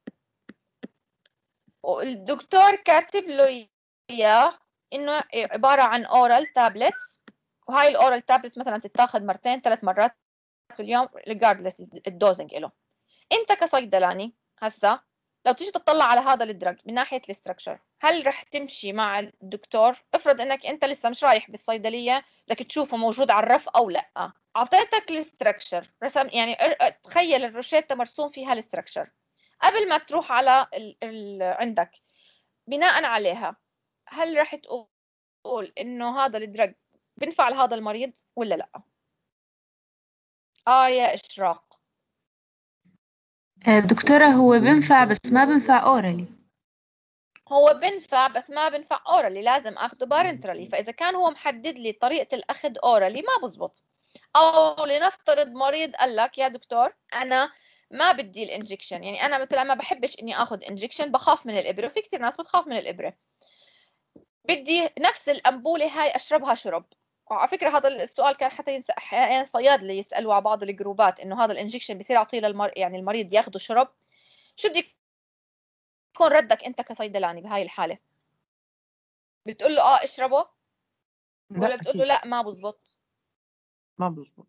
والدكتور كاتب له إياه إنه عبارة عن أورال تابلتس، وهاي الأورال تابلتس مثلا تتاخذ مرتين ثلاث مرات في اليوم regardless الدوزنج له. أنت كصيدلاني هسا لو تيجي تطلع على هذا الدرج من ناحية الاستراكشر، هل رح تمشي مع الدكتور؟ افرض انك انت لسه مش رايح بالصيدلية بدك تشوفه موجود على الرف او لا، اعطيتك الاستراكشر رسم، يعني تخيل الروشيتا مرسوم فيها الاستراكشر، قبل ما تروح على ال ال عندك بناء عليها هل رح تقول انه هذا الدرج بنفع لهذا المريض ولا لا؟ اه يا اشراق. دكتورة هو بنفع بس ما بنفع اورالي. هو بنفع بس ما بنفع اورالي، لازم اخده بارنترالي. فاذا كان هو محدد لي طريقه الاخذ اورالي ما بزبط. او لنفترض مريض قال لك يا دكتور انا ما بدي الانجكشن، يعني انا مثلا ما بحبش اني اخذ انجكشن، بخاف من الابره، وفي كثير ناس بتخاف من الابره، بدي نفس الانبوله هاي اشربها شرب. وعلى فكره هذا السؤال كان حتى احيانا صيادله يسالوا على بعض الجروبات انه هذا الانجكشن بصير اعطيه للمر يعني المريض ياخده شرب، شو بدي يكون ردك انت كصيدلاني بهاي الحاله؟ بتقول له اه اشربه ولا بتقول له لا ما بزبط؟ ما بزبط.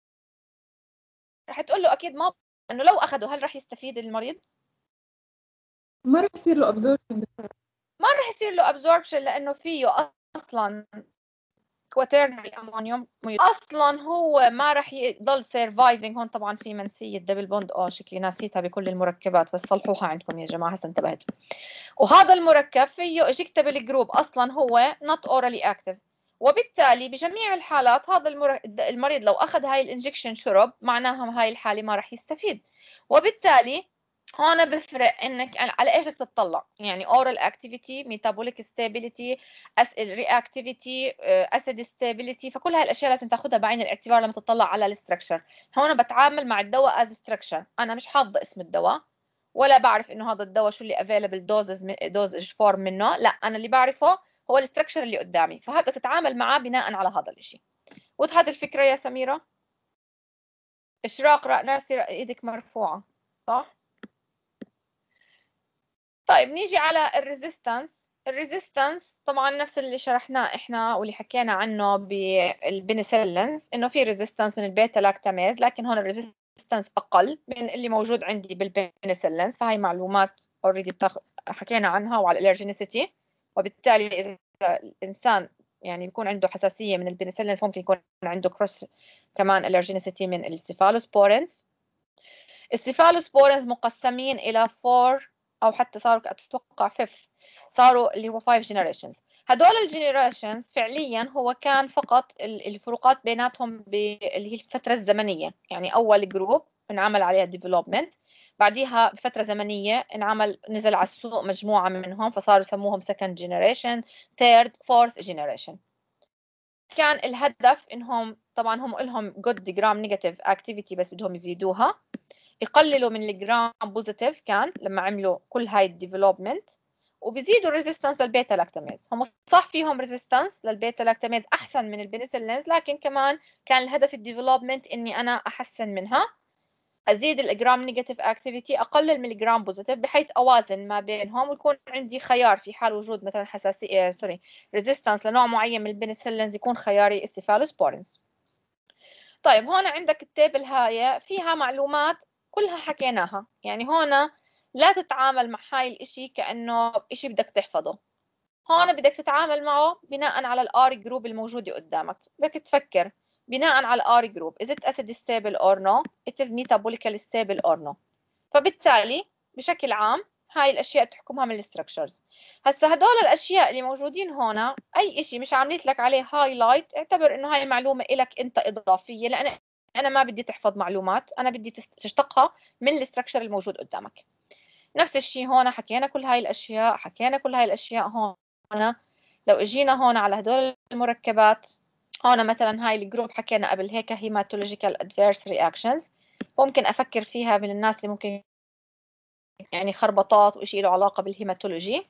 رح تقول له اكيد ما، انه لو اخذه هل رح يستفيد المريض؟ ما رح يصير له absorption. ما رح يصير له absorption لانه فيه اصلا كواترنري امونيوم، اصلا هو ما رح يضل سيرفايفنج. هون طبعا في منسيه دبل بوند، اه شكلي ناسيتها بكل المركبات، بس صلحوها عندكم يا جماعه هسه انتبهت. وهذا المركب فيه اجكتبل جروب اصلا هو not orally active، وبالتالي بجميع الحالات هذا المريض لو اخذ هاي الانجكشن شرب معناها هاي الحاله ما رح يستفيد. وبالتالي هون بفرق انك على ايش بدك تطلع، يعني oral activity، metabolic stability، reactivity، acid stability، فكل هاي الاشياء لازم تاخذها بعين الاعتبار لما تطلع على الستركشر. هون بتعامل مع الدواء as structure، انا مش حافظه اسم الدواء ولا بعرف انه هذا الدواء شو اللي افيلبل دوزز دوزج فورم منه، لا انا اللي بعرفه هو الاستراكشر اللي قدامي، فهذا تتعامل معاه بناء على هذا الشيء. وضحت الفكره يا سميره؟ اشراق ناسي ايدك مرفوعه صح؟ طيب نيجي على الريزيستنس. الريزيستنس طبعا نفس اللي شرحناه احنا واللي حكينا عنه بالبنسلينز، انه في ريزيستنس من البيتا لاكتاميز، لكن هون الريزيستنس اقل من اللي موجود عندي بالبنسلينز، فهي معلومات اوريدي بتاخ... حكينا عنها، وعلى الالرجينيسيتي. وبالتالي اذا الانسان يعني بيكون عنده حساسيه من البنسلين ممكن يكون عنده كروس كمان الرجينيسيتي من السيفالوسبورينز. السيفالوسبورينز مقسمين الى four او حتى صاروا اتوقع fifth، صاروا اللي هو five generations. هدول الجنريشنز فعليا هو كان فقط الفروقات بيناتهم اللي هي الفترة الزمنية، يعني أول جروب انعمل عليها development، بعديها بفترة زمنية انعمل نزل على السوق مجموعة منهم فصاروا يسموهم second generation third fourth generation. كان الهدف إنهم طبعا هم لهم good gram negative activity بس بدهم يزيدوها، يقللوا من الجرام بوزيتيف كان لما عملوا كل هاي الديفلوبمنت، وبيزيدوا الريزيستنس للبيتا لاكتاميز. هم صح فيهم ريزيستنس للبيتا لاكتاميز احسن من البنسلينز، لكن كمان كان الهدف الديفلوبمنت اني انا احسن منها، ازيد الجرام نيجاتيف اكتيفيتي، اقلل من الجرام بوزيتيف، بحيث اوازن ما بينهم ويكون عندي خيار في حال وجود مثلا حساسيه سوري ريزيستنس لنوع معين من البنسلينز، يكون خياري السيفالوسبورينز. طيب هون عندك التيبل هاي فيها معلومات كلها حكيناها، يعني هون لا تتعامل مع هاي الاشي كأنه اشي بدك تحفظه، هون بدك تتعامل معه بناء على الار جروب الموجودة قدامك، بدك تفكر بناء على الار جروب is it acid stable or no it is metabolically stable or no. فبالتالي بشكل عام هاي الاشياء بتحكمها من الستركشرز. هسا هدول الاشياء اللي موجودين هون اي اشي مش عامليت لك عليه هايلايت اعتبر انه هاي المعلومة إلك انت اضافية، لان انا ما بدي تحفظ معلومات، انا بدي تشتقها من الستركشر الموجود قدامك. نفس الشيء هون حكينا كل هاي الاشياء، حكينا كل هاي الاشياء هون. لو اجينا هون على هدول المركبات، هون مثلا هاي الجروب حكينا قبل هيك هيماتولوجيكال ادفيرس رياكشنز، ممكن افكر فيها من الناس اللي ممكن يعني خربطات وإشي له علاقة بالهيماتولوجي.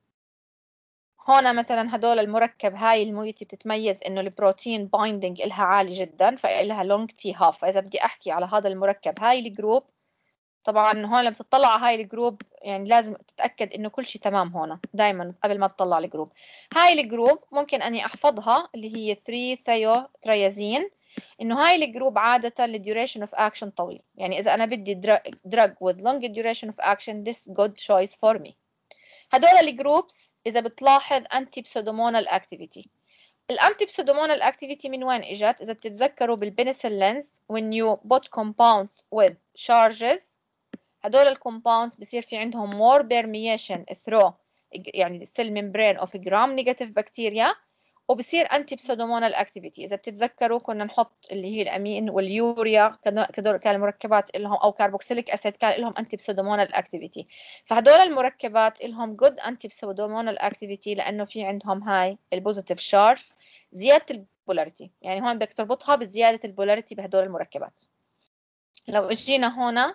هون مثلا هدول المركب هاي المويتي بتتميز انه البروتين بايندينج إلها عالي جدا فإلها لونج تي هاف، فإذا بدي أحكي على هذا المركب هاي الجروب، طبعا هون لما تطلع على هاي الجروب يعني لازم تتأكد انه كل شيء تمام هون دائما قبل ما تطلع الجروب. هاي الجروب ممكن اني احفظها اللي هي ثلاثة ثيو تريازين، انه هاي الجروب عادة الديوريشن اوف اكشن طويل، يعني اذا انا بدي drug with long duration of action this good choice for me. هدول الجروبس اذا بتلاحظ انتي بسودومونال اكتيفيتي. الانتي بسودومونال اكتيفيتي من وين اجت؟ اذا بتتذكروا بالبنسلينز when you put compounds with charges، هدول الكومباوندز بصير في عندهم more permeation through يعني السيل ممبرين of gram negative bacteria، وبصير انتي بسودومونال اكتيفيتي. اذا بتتذكروا كنا نحط اللي هي الامين واليوريا كدول كان المركبات لهم، او كاربوكسيليك اسيد كان لهم انتي بسودومونال اكتيفيتي، فهدول المركبات لهم جود انتي بسودومونال اكتيفيتي لانه في عندهم هاي البوزيتيف شارج، زياده البولاريتي، يعني هون بدك تربطها بزياده البولاريتي بهدول المركبات. لو اجينا هنا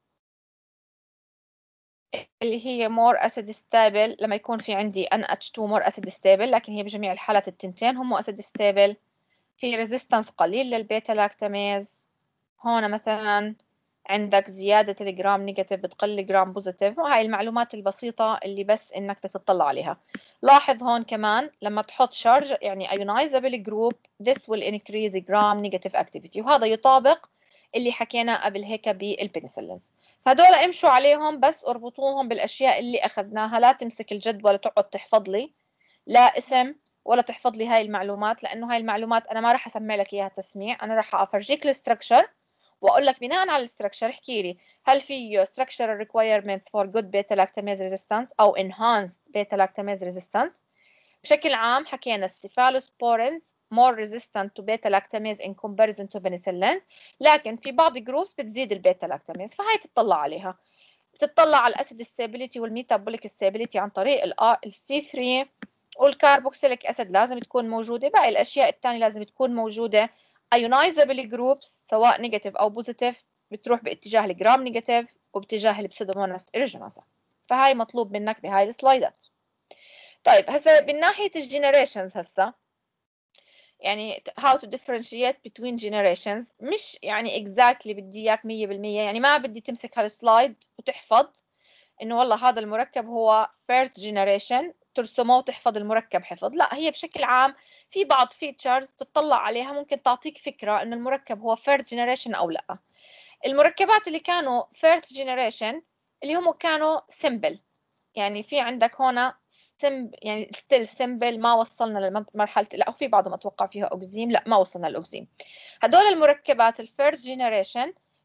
اللي هي more acid stable، لما يكون في عندي إن إتش تو more acid stable، لكن هي بجميع الحالات التنتين هم acid stable، في resistance قليل للبيتا لاكتاميز. هون مثلا عندك زيادة الجرام نيجاتيف بتقل الجرام بوزيتيف، وهاي المعلومات البسيطة اللي بس إنك تطلع عليها. لاحظ هون كمان لما تحط شارج يعني ionizable group this will increase gram negative activity، وهذا يطابق اللي حكينا قبل هيك بالبنسلينز. فهدول امشوا عليهم بس اربطوهم بالاشياء اللي اخذناها، لا تمسك الجدول تقعد تحفظ لي لا اسم ولا تحفظ لي هاي المعلومات، لانه هاي المعلومات انا ما راح اسمع لك اياها تسميع، انا راح افرجيك الستركشر واقول لك بناء على الستركشر احكي لي هل في structural requirements for good beta lactamase resistance او enhanced beta lactamase resistance. بشكل عام حكينا السيفالوسبورينز more resistant to beta lactamase in comparison to penicillins، لكن في بعض جروبس بتزيد البيتا لاكتاميز، فهي تطلع عليها. بتطلع على الاسيد ستابيليتي والميتابوليك ستابيليتي عن طريق السي ثلاثة، والكاربوكسيليك اسيد لازم تكون موجوده، باقي الاشياء الثانيه لازم تكون موجوده. ايونايزابل جروبس سواء نيجاتيف او بوزيتيف بتروح باتجاه الجرام نيجاتيف وباتجاه البسودوموناس ايرجينوسا، فهاي مطلوب منك بهاي السلايدات. طيب هسه من ناحيه الجنريشنز، هسه يعني how to differentiate between generations، مش يعني exactly بدي اياك مية بالمية، يعني ما بدي تمسك هالسلايد وتحفظ انه والله هذا المركب هو first generation ترسمه وتحفظ المركب حفظ، لا هي بشكل عام في بعض features تطلع عليها ممكن تعطيك فكرة انه المركب هو first generation او لا. المركبات اللي كانوا first generation اللي هم كانوا simple، يعني في عندك هنا سمب يعني ستيل سمبل، ما وصلنا لمرحله لا، وفي بعضهم اتوقع فيها اوكزيم، لا ما وصلنا للاوكزيم. هدول المركبات الفيرست جينيريشن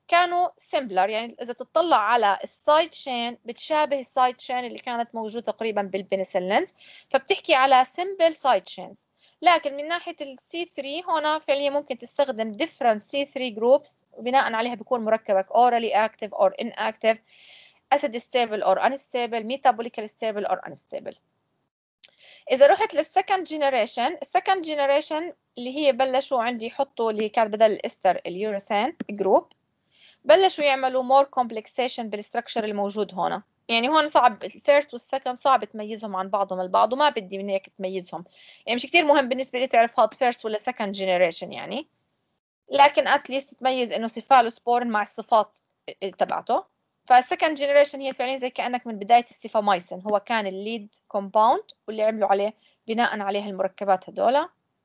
كانوا سيمبلر، يعني إذا تطلع على السايد شين بتشابه السايد شين اللي كانت موجودة تقريبا بالبنسلينز، فبتحكي على سيمبل سايد شينز. لكن من ناحية ال سي ثري هنا فعليا ممكن تستخدم different سي ثري groups وبناء عليها بيكون مركبك orally active or inactive, acid stable or unstable, metabolically stable or unstable. إذا رحت للسكند جينيريشن، السكند جينيريشن اللي هي بلشوا عندي يحطوا اللي كان بدل الإستر اليوريثان جروب، بلشوا يعملوا more complexation بالستركشر الموجود هنا. يعني هون صعب الفيرست والسكند صعب تميزهم عن بعضهم البعض، وما بدي من هيك تميزهم، يعني مش كتير مهم بالنسبة لي تعرف هاد فيرست ولا سكند جينيريشن يعني، لكن اتليست تميز إنه سيفالوسبورين مع الصفات تبعته. فالسكند جينيريشن هي فعليا زي كأنك من بداية السيفامايسين هو كان الليد كومباوند واللي عملوا عليه بناء عليه المركبات هدول.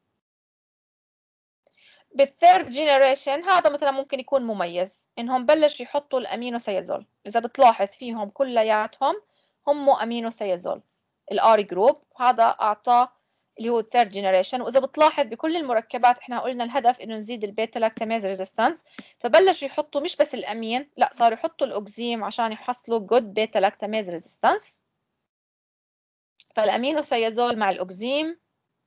بالثيرد جينيريشن هذا مثلا ممكن يكون مميز انهم بلشوا يحطوا الامينو ثيازول، اذا بتلاحظ فيهم كلياتهم هم امينو ثيازول الار جروب، هذا اعطاه اللي هو الثيرد جينيريشن. واذا بتلاحظ بكل المركبات احنا قلنا الهدف انه نزيد البيتا لاكتاميز ريزيستنس، فبلشوا يحطوا مش بس الامين، لا صاروا يحطوا الاوكزيم عشان يحصلوا جود بيتا لاكتاميز ريزيستنس. فالامينو ثيازول مع الاوكزيم.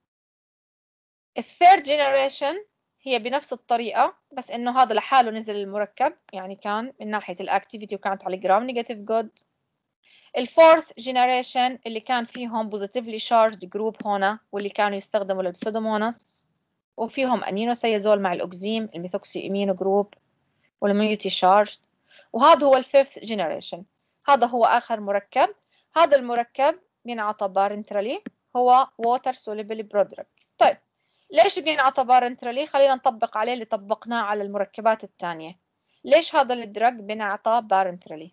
الثيرد جينيريشن هي بنفس الطريقة بس إنه هذا لحاله نزل المركب، يعني كان من ناحية الأكتيفيتي وكانت على جرام نيجاتيف جود. الفورث جينيريشن اللي كان فيهم بوزيتيفلي شارجد جروب هنا واللي كانوا يستخدموا للسودوموناس، وفيهم أمينو ثيازول مع الأوكزيم الميثوكسي أمينو جروب والميوتي شارجد. وهذا هو الفيفث جينيريشن، هذا هو آخر مركب. هذا المركب بينعطى بارنترالي، هو ووتر سوليبل برودرج. طيب ليش بينعطى بارنترالي؟ خلينا نطبق عليه اللي طبقناه على المركبات الثانية. ليش هذا الدرج بينعطى بارنترالي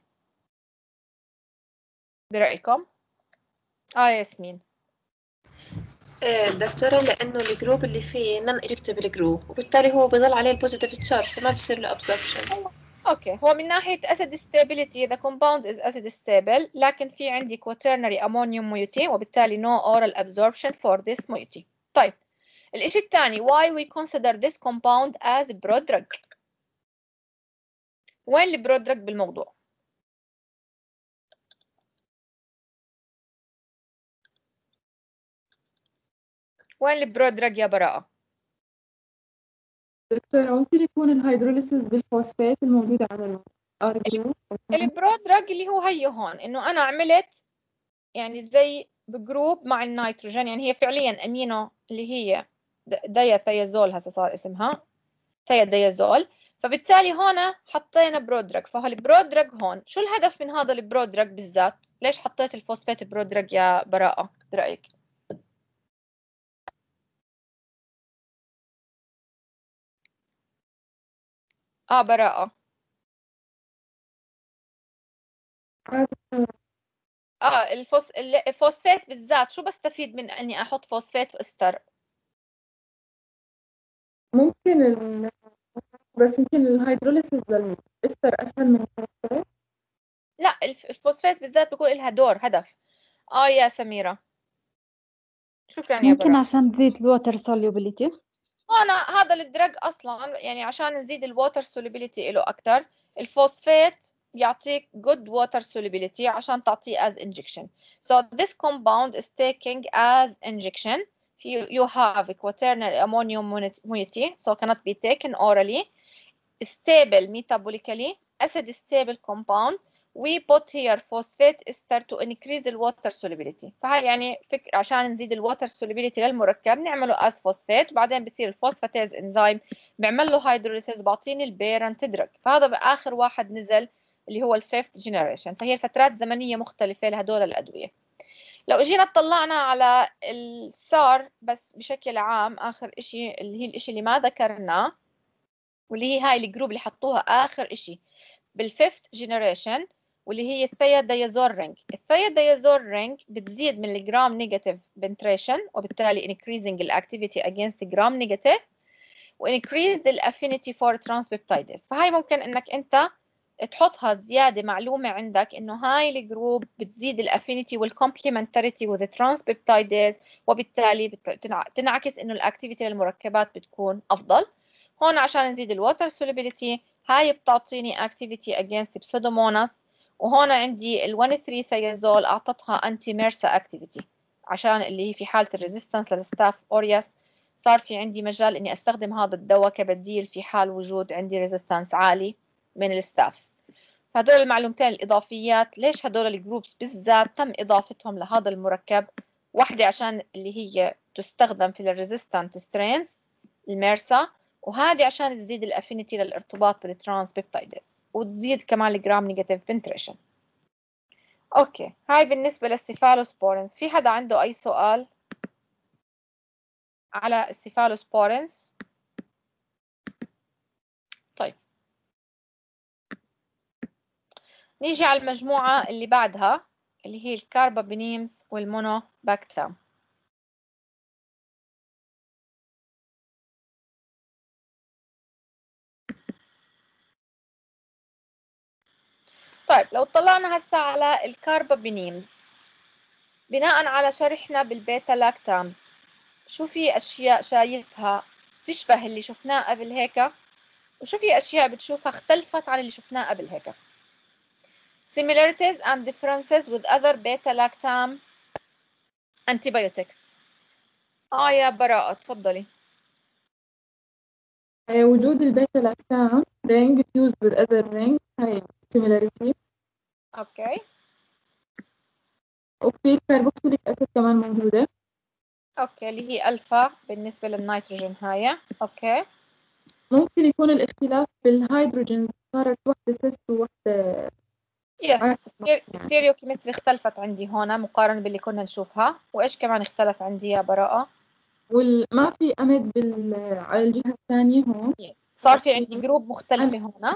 برأيكم؟ اه ياسمين. آه، دكتورة لأنه الجروب اللي فيه نون ايجكتبل جروب وبالتالي هو بيظل عليه البوزيتيف تشارج فما بصير له absorption. اوكي، هو من ناحية acid stability the compound is acid stable، لكن في عندي quaternary ammonium moiety وبالتالي no oral absorption for this moiety. طيب الإشي الثاني why we consider this compound as prodrug. وين البرودرج بالموضوع؟ وين البرودرج يا براءة؟ دكتورة ممكن يكون الهيدروليسيس بالفوسفات الموجودة على الار جروب. البرودرج اللي هو هي هون انه انا عملت يعني زي بجروب مع النيتروجين، يعني هي فعليا امينو اللي هي دايثيازول هسه صار اسمها ثياديازول، فبالتالي هون حطينا برودرج. فهالبرودرج هون شو الهدف من هذا البرودرج بالذات؟ ليش حطيت الفوسفات برودرج يا براءة برأيك؟ اه براءة. اه الفوس... الفوسفات بالذات شو بستفيد من اني احط فوسفات واستر؟ ممكن ال... بس يمكن الهيدروليسيس بالاستر اسهل من الفوسفات. لا الفوسفات بالذات بيكون لها دور هدف. اه يا سميرة. شكرا يا ممكن براء. عشان تزيد الوتر سوليوبيليتي. انا هذا الدرج اصلا يعني عشان نزيد الووتر سوليبيليتي له اكثر. الفوسفات يعطيك good water solubility عشان تعطيه as injection. So this compound is taking as injection. You, you have a quaternary ammonium moiety, so cannot be taken orally. Stable metabolically, acid stable compound. We put here phosphate ester to increase the water solubility. فهي يعني فكرة عشان نزيد الووتر solubility للمركب نعمله as phosphate، وبعدين بصير الفوسفاتيز انزيم بيعمل له هيدروليسيس بعطيني البيرنت درج. فهذا بآخر واحد نزل اللي هو الفيفث جينيريشن. فهي فترات زمنية مختلفة لهدول الأدوية. لو اجينا اطلعنا على السار بس بشكل عام، آخر إشي اللي هي الإشي اللي ما ذكرناه واللي هي هاي الجروب اللي حطوها آخر إشي بالفيفث جينيريشن واللي هي الثياديازول رينج. الثياديازول رينج بتزيد من الجرام نيجاتيف بنتريشن وبالتالي increasing الactivity against جرام نيجاتيف و increase the affinity for transpeptidase. فهاي ممكن انك انت تحطها زيادة معلومة عندك انه هاي الجروب بتزيد الافينيتي والكومبلمنتاريتي with the transpeptidase، وبالتالي تنعكس انه الاكتيفيتي للمركبات بتكون افضل. هون عشان نزيد الووتر solubility هاي بتعطيني activity against pseudomonas، وهون عندي ال واحد ثلاثة ثيازول أعطتها أنتي ميرسا activity عشان اللي هي في حالة الريزيستنس للستاف أورياس، صار في عندي مجال إني أستخدم هذا الدواء كبديل في حال وجود عندي ريزيستنس عالي من الستاف. فهدول المعلومتين الإضافيات، ليش هدول الجروبس بالذات تم إضافتهم لهذا المركب؟ واحدة عشان اللي هي تستخدم في الريزيستنت سترينز الميرسا، وهذه عشان تزيد الافينيتي للارتباط بالترانس بيبتايدز وتزيد كمان الجرام نيجاتيف بنتريشن. اوكي، هاي بالنسبة للسيفالوسبورينز. في حدا عنده اي سؤال على السيفالوسبورينز؟ طيب نيجي على المجموعة اللي بعدها اللي هي الكاربابينيمز والمونوباكتام. طيب لو طلعنا هسا على الكاربابينيمز بناء على شرحنا بالبيتا لاكتامز، شو في أشياء شايفها تشبه اللي شفناه قبل هيك، وشو في أشياء بتشوفها اختلفت عن اللي شفناه قبل هيك؟ similarities and differences with other beta-lactam antibiotics. آه يا براءة تفضلي. وجود البيتا لاكتام ring fused with other ring هاي similarity. أوكي. وفي الكربوكسيليك أسيد كمان موجودة. أوكي، اللي هي ألفا بالنسبة للنيتروجين هاي. أوكي. ممكن يكون الاختلاف بالهيدروجين، صارت واحدة سيس وواحدة يس، الستيريو كيمستري اختلفت عندي هون مقارنة باللي كنا نشوفها. وإيش كمان اختلف عندي يا براءة؟ وما في أمد بال على الجهة الثانية هون. صار في عندي جروب مختلفة هون.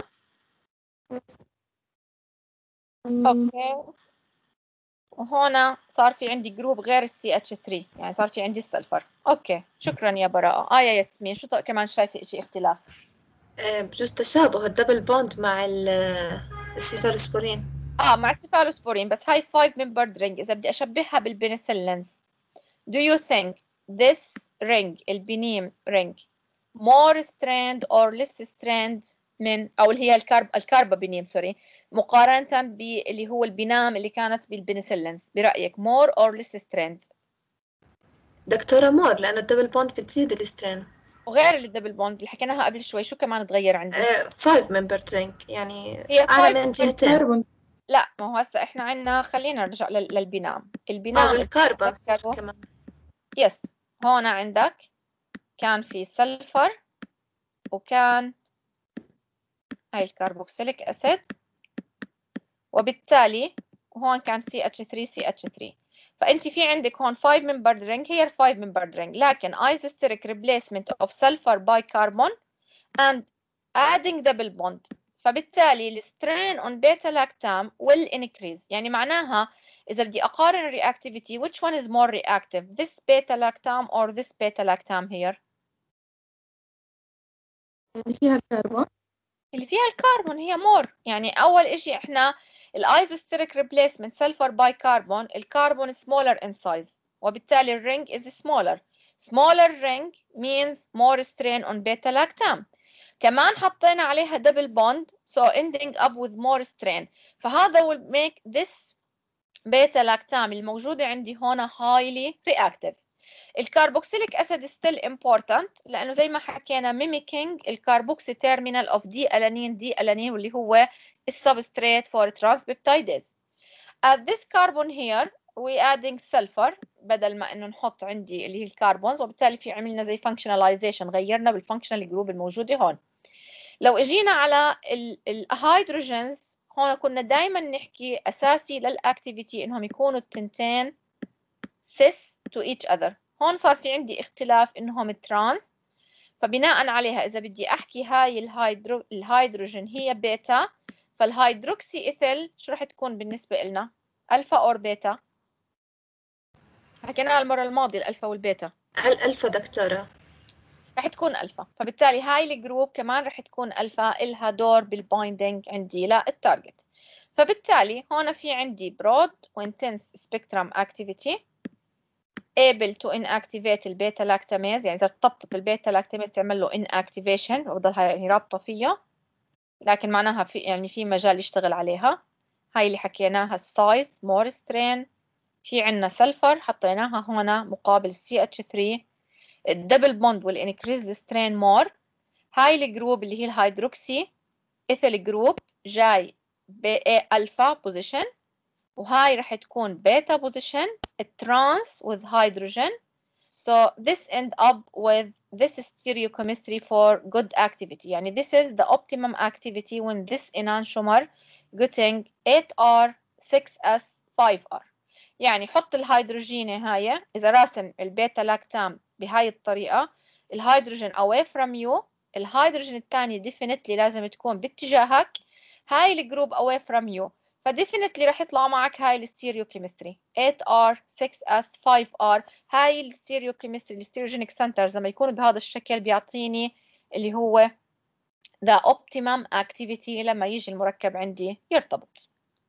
أوكي. وهون صار في عندي جروب غير السي اتش ثلاثة، يعني صار في عندي السلفر. اوكي، شكرا يا براءة. اه يا ياسمين، شو كمان شايفة شيء اختلاف؟ آه، بجوز تشابه الدبل بوند مع السيفالوسبورين. اه مع السيفالوسبورين، بس هاي five membered ring. اذا بدي اشبهها بالبنسلينز، do you think this ring البنيم ring more strand or less strand من، او اللي هي الكارب الكاربابينيم سوري، مقارنة باللي هو البنام اللي كانت بالبنسلينز، برأيك more or less strand؟ دكتورة مور، لأنه الدبل بوند بتزيد السترين. وغير الدبل بوند اللي حكيناها قبل شوي، شو كمان تغير عندي؟ فايف ممبر رينج، يعني هي أعلى من جهتين. لا، ما هو هسه احنا عندنا، خلينا نرجع لل- للبنام. اه البنام والكربون تذكروا؟ كمان. يس، هون عندك كان في سلفر وكان هاي الكربوكسيليك اسيد، وبالتالي هون كان سي اتش ثلاثة سي اتش ثلاثة. فانت في عندك هون five membered ring، هي five membered ring، لكن isosteric replacement of sulfur by carbon and adding double bond. فبالتالي السترين on beta lactam will increase. يعني معناها إذا بدي أقارن reactivity, which one is more reactive, this beta lactam or this beta lactam here؟ اللي فيها الكربون. اللي فيها الكربون هي more. يعني أول إشي إحنا الisosteric replacement sulfur by carbon، الكربون smaller in size، وبالتالي الring is smaller. Smaller ring means more strain on beta lactam. كمان حطينا عليها double bond, so ending up with more strain. فهذا will make this beta lactam الموجودة عندي هنا highly reactive. الكربوكسيليك acid still important لأنه زي ما حكينا mimicking الكربوكسي terminal of D-alanine D-alanine واللي هو السبستريت for transpeptidase. At this carbon here we adding sulfur بدل ما انه نحط عندي اللي هي الكربونز، وبالتالي في عملنا زي functionalization، غيرنا بالfunctional جروب الموجودة هون. لو اجينا على الهيدروجينز هون كنا دائما نحكي اساسي للاكتيفيتي انهم يكونوا التنتين cis to each other. هون صار في عندي اختلاف انهم ترانس، فبناء عليها اذا بدي احكي هاي الهيدرو الهيدروجين هي بيتا، فالهيدروكسي ايثيل شو رح تكون بالنسبه لنا؟ الفا اور بيتا؟ حكيناها المره الماضيه الالفا والبيتا. الالفا دكتوره رح تكون الفا، فبالتالي هاي الجروب كمان رح تكون الفا، إلها دور بالبايندينج عندي للتارجت. فبالتالي هون في عندي broad وintense spectrum activity able to inactivate البيتا لاكتاميز، يعني إذا ارتبطت بالبيتا لاكتاميز تعمل له inactivation وبضلها يعني رابطة فيه. لكن معناها في يعني في مجال يشتغل عليها. هاي اللي حكيناها السايز مور سترين. في عنا سلفر حطيناها هنا مقابل سي اتش ثري. الدبل بوند والانكريز سترين مور. هاي الجروب اللي هي الهيدروكسي ايثيل جروب جاي بالفا بوزيشن، وهاي راح تكون بيتا بوزيشن الترانس with hydrogen. So this end up with this stereochemistry for good activity. يعني this is the optimum activity when this enantiomer getting eight R six S five R. يعني حط الهيدروجينة هاي إذا راسم البيتا لاكتام بهاي الطريقة، الهيدروجين away from you، الهيدروجين الثاني definitely لازم تكون باتجاهك، هاي الجروب away from you، فديفينتلي راح يطلع معك هاي الستيريوكيمستري eight R six S five R. هاي الستيريوكيمستري الستيروجينيك سنترز لما يكون بهذا الشكل بيعطيني اللي هو the optimum activity لما يجي المركب عندي يرتبط.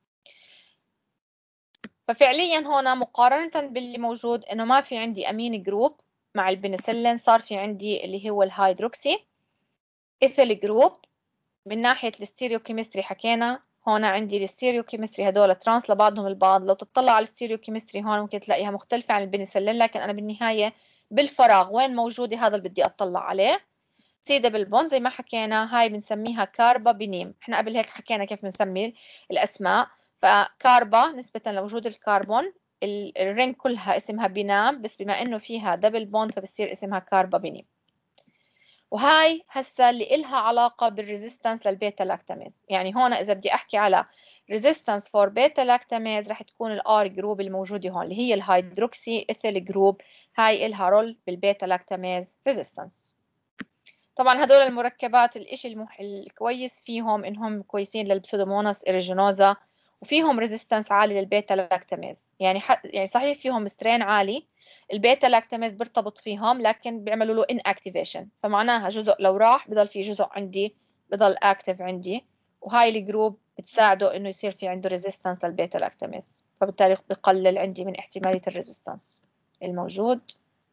ففعليا هنا مقارنة باللي موجود انه ما في عندي امين جروب مع البنسلين، صار في عندي اللي هو الهيدروكسي ايثيل جروب. من ناحية الستيريوكيمستري حكينا هون عندي الستيريوكيمستري هدول ترانس لبعضهم البعض. لو تطلع على الستيريوكيمستري هون ممكن تلاقيها مختلفة عن البنسلين، لكن أنا بالنهاية بالفراغ وين موجودة هذا اللي بدي أطلع عليه. سي دبل بوند زي ما حكينا هاي بنسميها كاربا بنيم. احنا قبل هيك حكينا كيف بنسمي الأسماء. فكاربا نسبة لوجود الكربون، الرينج كلها اسمها بنام، بس بما إنه فيها دبل بوند فبصير اسمها كاربا بنيم. وهاي هسا اللي إلها علاقة بالريزيستنس للبيتا لاكتاميز. يعني هون إذا بدي أحكي على resistance for beta lactamase رح تكون الار جروب الموجودة هون اللي هي الهيدروكسي ايثيل جروب، هاي إلها رول بالبيتا لاكتاميز ريزيستنس. طبعا هدول المركبات الإشي المح... الكويس فيهم إنهم كويسين للبسودوموناس إريجينوزا، وفيهم ريزيستنس عالي للبيتا لاكتاميز. يعني ح... يعني صحيح فيهم سترين عالي، البيتا لاكتاميز بيرتبط فيهم لكن بيعملوا له inactivation، فمعناها جزء لو راح بضل في جزء عندي بضل active عندي، وهاي الجروب بتساعده انه يصير في عنده ريزيستنس للبيتا لاكتاميز، فبالتالي بقلل عندي من احتمالية الريزيستنس الموجود.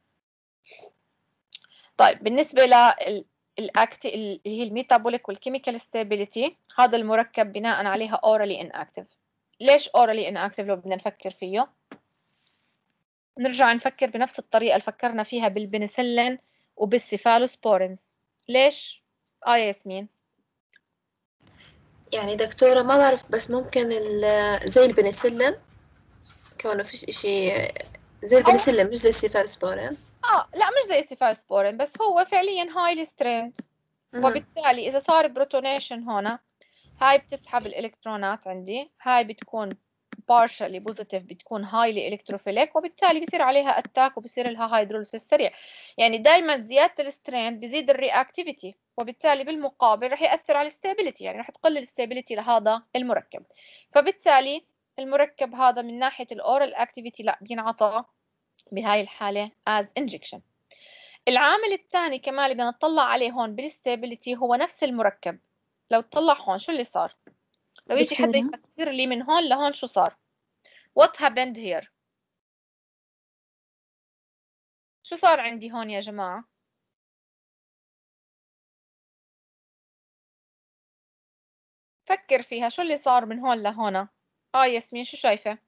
طيب بالنسبة لل الاكتي اللي هي الميتابوليك والكيميكال ستابيليتي، هذا المركب بناء عليها اورالي اناكتيف. ليش اورالي اناكتيف لو بدنا نفكر فيه؟ نرجع نفكر بنفس الطريقة اللي فكرنا فيها بالبنسلين وبالسيفالوسبورينز. ليش؟ اه يا ياسمين. يعني دكتورة ما بعرف، بس ممكن زي البنسلين كونه فيش اشي زي البنسلين مش زي السيفالوسبورين. اه لا مش زي السيفالوسبورين، بس هو فعليا هايلي ستريند، وبالتالي إذا صار بروتونيشن هنا هاي بتسحب الإلكترونات عندي، هاي بتكون partially positive بتكون highly electrophilic، وبالتالي بيصير عليها اتاك وبيصير لها هيدروليسيس سريع. يعني دائما زيادة السترين بيزيد الرياكتيفيتي، وبالتالي بالمقابل رح يأثر على الستابيليتي، يعني رح تقلل الستابيليتي لهذا المركب. فبالتالي المركب هذا من ناحية الأورال اكتيفيتي لا بينعطى بهاي الحالة as injection. العامل الثاني كمان اللي بدنا نطلع عليه هون بالستابيليتي هو نفس المركب. لو تطلع هون شو اللي صار؟ لو يجي حدا يفسر لي من هون لهون شو صار؟ What happened here؟ شو صار عندي هون يا جماعة؟ فكر فيها، شو اللي صار من هون لهون؟ اه ياسمين شو شايفة؟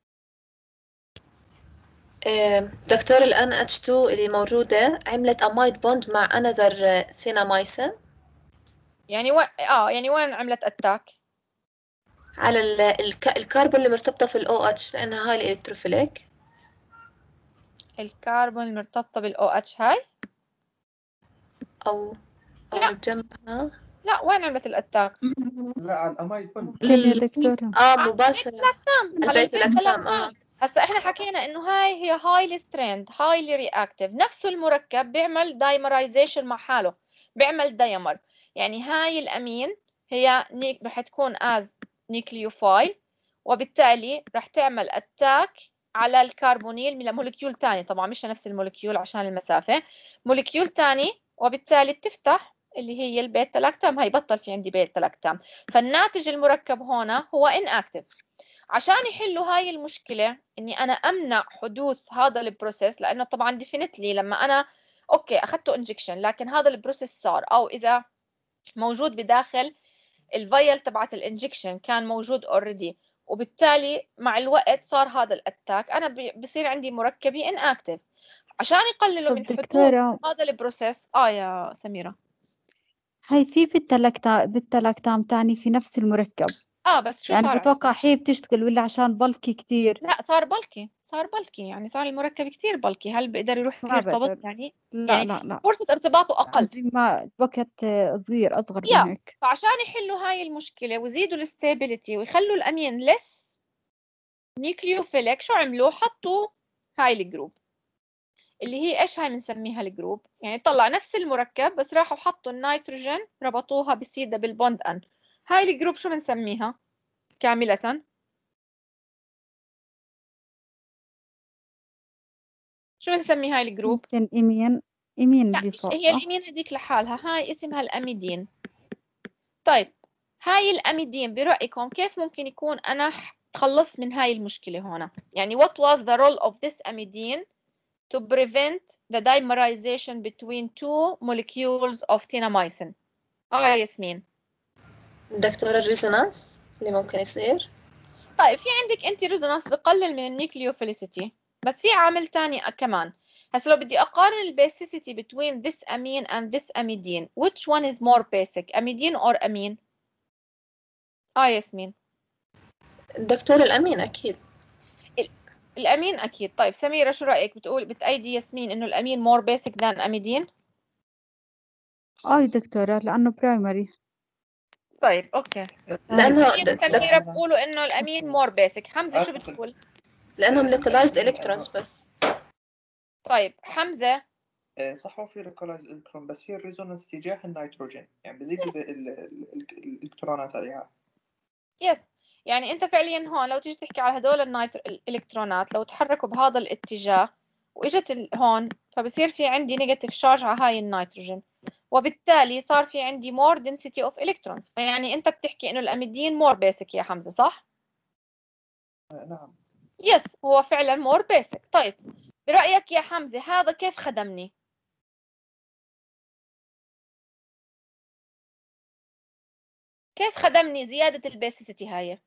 دكتور ال إن إتش تو اللي موجودة عملت أمايد بوند مع another سينامايسين. يعني و... اه يعني وين عملت اتاك؟ على ال... الك... الكربون اللي مرتبطة في ال أو إتش لأنها هاي الإلكتروفيليك. الكربون المرتبطة بال أو إتش هاي؟ أو أو لا. جنبها. لا وين عملت الاتاك؟ لا على الأمايد بوند. يا دكتورة اه مباشرة على البيتا لاكتام. اه هسا احنا حكينا انه هاي هي هايلي ستريند هايلي رياكتيف، نفسه المركب بيعمل دايمرايزيشن مع حاله، بيعمل دايمر. يعني هاي الامين هي نيك رح تكون از نيكليوفايل، وبالتالي رح تعمل اتاك على الكربونيل من مولكيول تاني، طبعا مش نفس المولكيول عشان المسافة، مولكيول تاني، وبالتالي بتفتح اللي هي البيتا لاكتام. هي بطل في عندي بيتا لاكتام، فالناتج المركب هنا هو inactive. عشان يحلوا هاي المشكلة إني أنا أمنع حدوث هذا البروسيس، لأنه طبعا ديفينتلي لما أنا أوكي أخذته انجكشن لكن هذا البروسيس صار، أو إذا موجود بداخل الفايل تبعت الانجكشن كان موجود اوريدي، وبالتالي مع الوقت صار هذا الاتاك، انا بي- بصير عندي مركبي ان اكتف. عشان يقللوا طب من حدوث دكتورة، هذا البروسيس. اه يا سميرة. هاي في في التلكتا بالتلكتام تاني في نفس المركب، اه بس شو يعني صار؟ بتوقع هي بتشتغل ولا عشان بلكي كتير؟ لا صار بلكي، صار بلكي يعني صار المركب كتير بلكي، هل بيقدر يروح ما يرتبط بقدر. يعني؟ لا يعني لا لا، فرصة ارتباطه أقل. الأنزيم ما الوقت آه، صغير، أصغر من يا هيك. فعشان يحلوا هاي المشكلة ويزيدوا الستابيليتي ويخلوا الأمين لس نيوكليوفيليك، شو عملوا؟ حطوا هاي الجروب اللي هي ايش هاي بنسميها الجروب، يعني طلع نفس المركب بس راحوا حطوا النيتروجين ربطوها بسي دبل بوند ان. هاي الجروب شو بنسميها كاملة؟ شو بنسمي هاي الجروب؟ ممكن إيمين إيمين لا اللي مش فوق، هي صح؟ الامين هذيك لحالها، هاي اسمها الاميدين. طيب هاي الاميدين برأيكم كيف ممكن يكون انا تخلصت من هاي المشكلة هنا؟ يعني what was the role of this amidine to prevent the dimerization between two molecules of tinamycin؟ اه ياسمين. دكتورة الريزونانس اللي ممكن يصير. طيب في عندك انت ريزونانس بقلل من النيوكليوفيليسيتي، بس في عامل تاني كمان. هسه لو بدي اقارن الباسيسيتي between this amine and this amidine, which one is more basic, amidine or amine؟ اه ياسمين. دكتور الأمين أكيد. ال- الامين اكيد. طيب سميرة شو رايك؟ بتقول بتأيدي ياسمين انه الامين more basic than amidine؟ آه يا دكتورة، لأنه برايمري. طيب اوكي. لأنه ياسمين د- وسميرة د- بقولوا انه الامين more basic. حمزة شو بتقول؟ لأنهم localized electrons بس. طيب حمزة. آه، صح، هو في ريكولايز الكترون بس في الريزونانس تجاه النيتروجين، يعني بزيد يس ال- ال- ال- الالكترونات عليها. يس يعني انت فعليا هون لو تيجي تحكي على هدول النيتر الالكترونات لو تحركوا بهذا الاتجاه واجت ال- هون، فبصير في عندي نيجاتيف شارج على هاي النيتروجين، وبالتالي صار في عندي more density of electrons. فيعني انت بتحكي انه الاميدين more basic يا حمزة، صح؟ آه، نعم. يس هو فعلا more basic. طيب برأيك يا حمزة هذا كيف خدمني؟ كيف خدمني زيادة الباسيسيتي هاي؟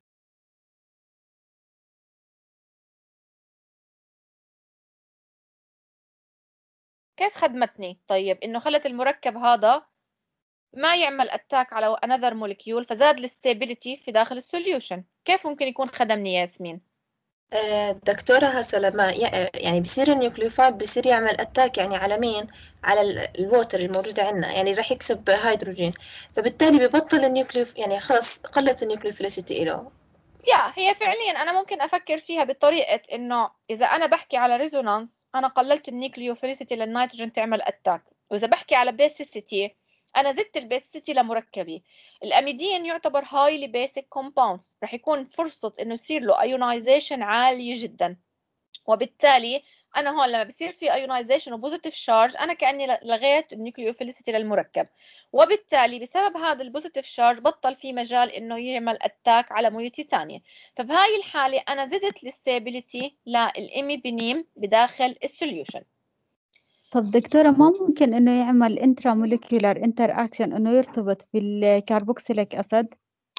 كيف خدمتني؟ طيب انه خلت المركب هذا ما يعمل اتاك على another molecule، فزاد الستابيليتي في داخل السوليوشن. كيف ممكن يكون خدمني يا ياسمين؟ آه، دكتورة هسه لما ي- يعني بصير النيوكليوفايد بصير يعمل اتاك يعني على مين؟ على ال- الووتر الموجودة عندنا، يعني راح يكسب هيدروجين، فبالتالي ببطل النيوكليو يعني خلص قلت النيوكليوفيليسيتي له. يا هي فعليا انا ممكن افكر فيها بطريقه انه اذا انا بحكي على ريزونانس انا قللت النيوكليوفيليسيتي للنيتروجين تعمل اتاك، واذا بحكي على بيسيسيتي انا زدت البيسيسيتي لمركبي. الاميدين يعتبر هايلي بيسك كومباوندز، رح يكون فرصه انه يصير له ايونايزيشن عاليه جدا، وبالتالي انا هون لما بصير في ايونايزيشن وبوزيتيف شارج انا كاني لغيت النيوكليوفيليسيتي للمركب، وبالتالي بسبب هذا البوزيتيف شارج بطل في مجال انه يعمل اتاك على مويتي ثانيه. فبهاي الحاله انا زدت الستابيليتي للإيميبينيم بداخل السوليوشن. طب دكتورة، ما ممكن إنه يعمل انترا موليكيولار انتر أكشن، إنه يرتبط في الكربوكسيليك أسيد؟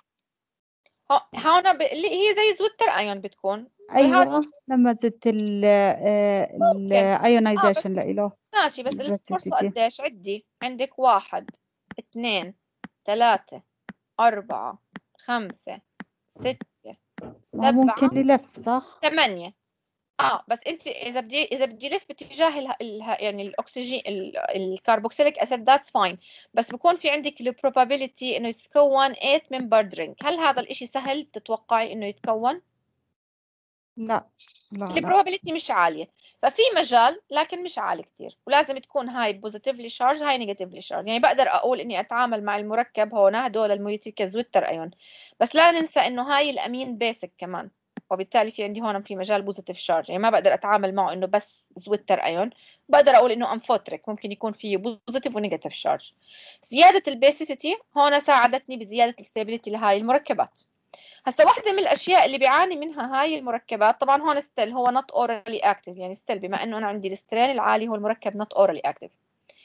هون ب... اللي هي زي زوتر ايون بتكون. أيوة، لما زدت ال ممكن اه الايونايزيشن بس لإله ماشي، بس الفرصه الباسيسيتي. قديش؟ عدي عندك واحد اثنين ثلاثة أربعة خمسة ستة ما ممكن سبعة يلف، صح؟ ثمانية. اه بس انت اذا بدي اذا بدي لف باتجاه ال... ال... يعني الاكسجين ال... الكربوكسيليك اسيد ذاتس فاين، بس بكون في عندك البروبابيلتي انه يتكون ثمانية ممبر درينك. هل هذا الاشي سهل بتتوقعي انه يتكون؟ لا لا لا. البروبابيلتي مش عالية، ففي مجال لكن مش عالي كتير، ولازم تكون هاي بوزيتيفلي شارج هاي نيجاتيفلي شارج. يعني بقدر اقول اني اتعامل مع المركب هون هدول الميوتيك زوتر ايون، بس لا ننسى انه هاي الامين بيسك كمان، وبالتالي في عندي هون في مجال بوزيتيف شارج، يعني ما بقدر اتعامل معه انه بس زوتر ايون، بقدر اقول انه امفوتريك ممكن يكون فيه بوزيتيف ونيجاتيف شارج. زيادة البيسيسيتي هون ساعدتني بزيادة الستابيليتي لهاي المركبات. هسه واحدة من الأشياء اللي بيعاني منها هاي المركبات، طبعا هون ستيل هو not orally active، يعني ستيل بما إنه أنا عندي السترين العالي هو المركب not orally active.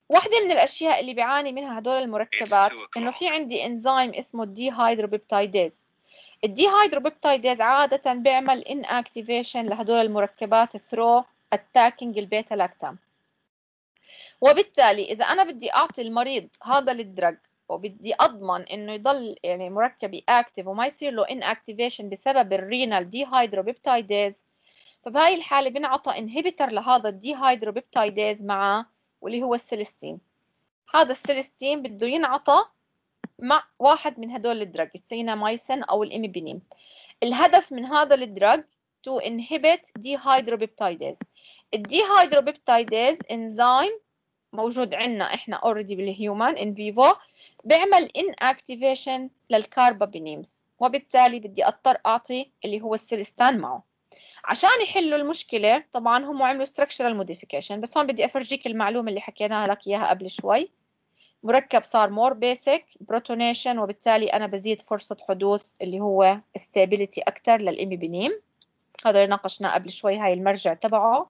واحدة من الأشياء اللي بيعاني منها هدول المركبات إنه في عندي إنزيم اسمه الديهايدروبيبتايديز. الديهايدروبيبتايديز عادة بيعمل inactivation لهدول المركبات through attacking البيتا لاكتام. وبالتالي إذا أنا بدي أعطي المريض هذا الدرج وبدي أضمن إنه يضل يعني مركبي active وما يصير له inactivation بسبب الرينال ديهايدروبيبتايديز، فبهاي الحالة بنعطى inhibitor لهذا الديهايدروبيبتايديز معه واللي هو السيلستين. هذا السيلستين بده ينعطى مع واحد من هدول الدرج الثيناميسين أو الإميبينيم. الهدف من هذا الدرج to inhibit dehydropeptidase. الديهايدروبيبتايديز انزيم موجود عندنا احنا already بالهيومن in vivo، بيعمل inactivation للكاربابينيمز، وبالتالي بدي اضطر اعطي اللي هو السيلستان معه. عشان يحلوا المشكلة طبعا هم عملوا structural modification، بس هون بدي افرجيك المعلومة اللي حكيناها لك اياها قبل شوي. مركب صار more basic protonation، وبالتالي انا بزيد فرصة حدوث اللي هو stability اكثر للإميبينيم. هذا اللي ناقشناه قبل شوي، هاي المرجع تبعه.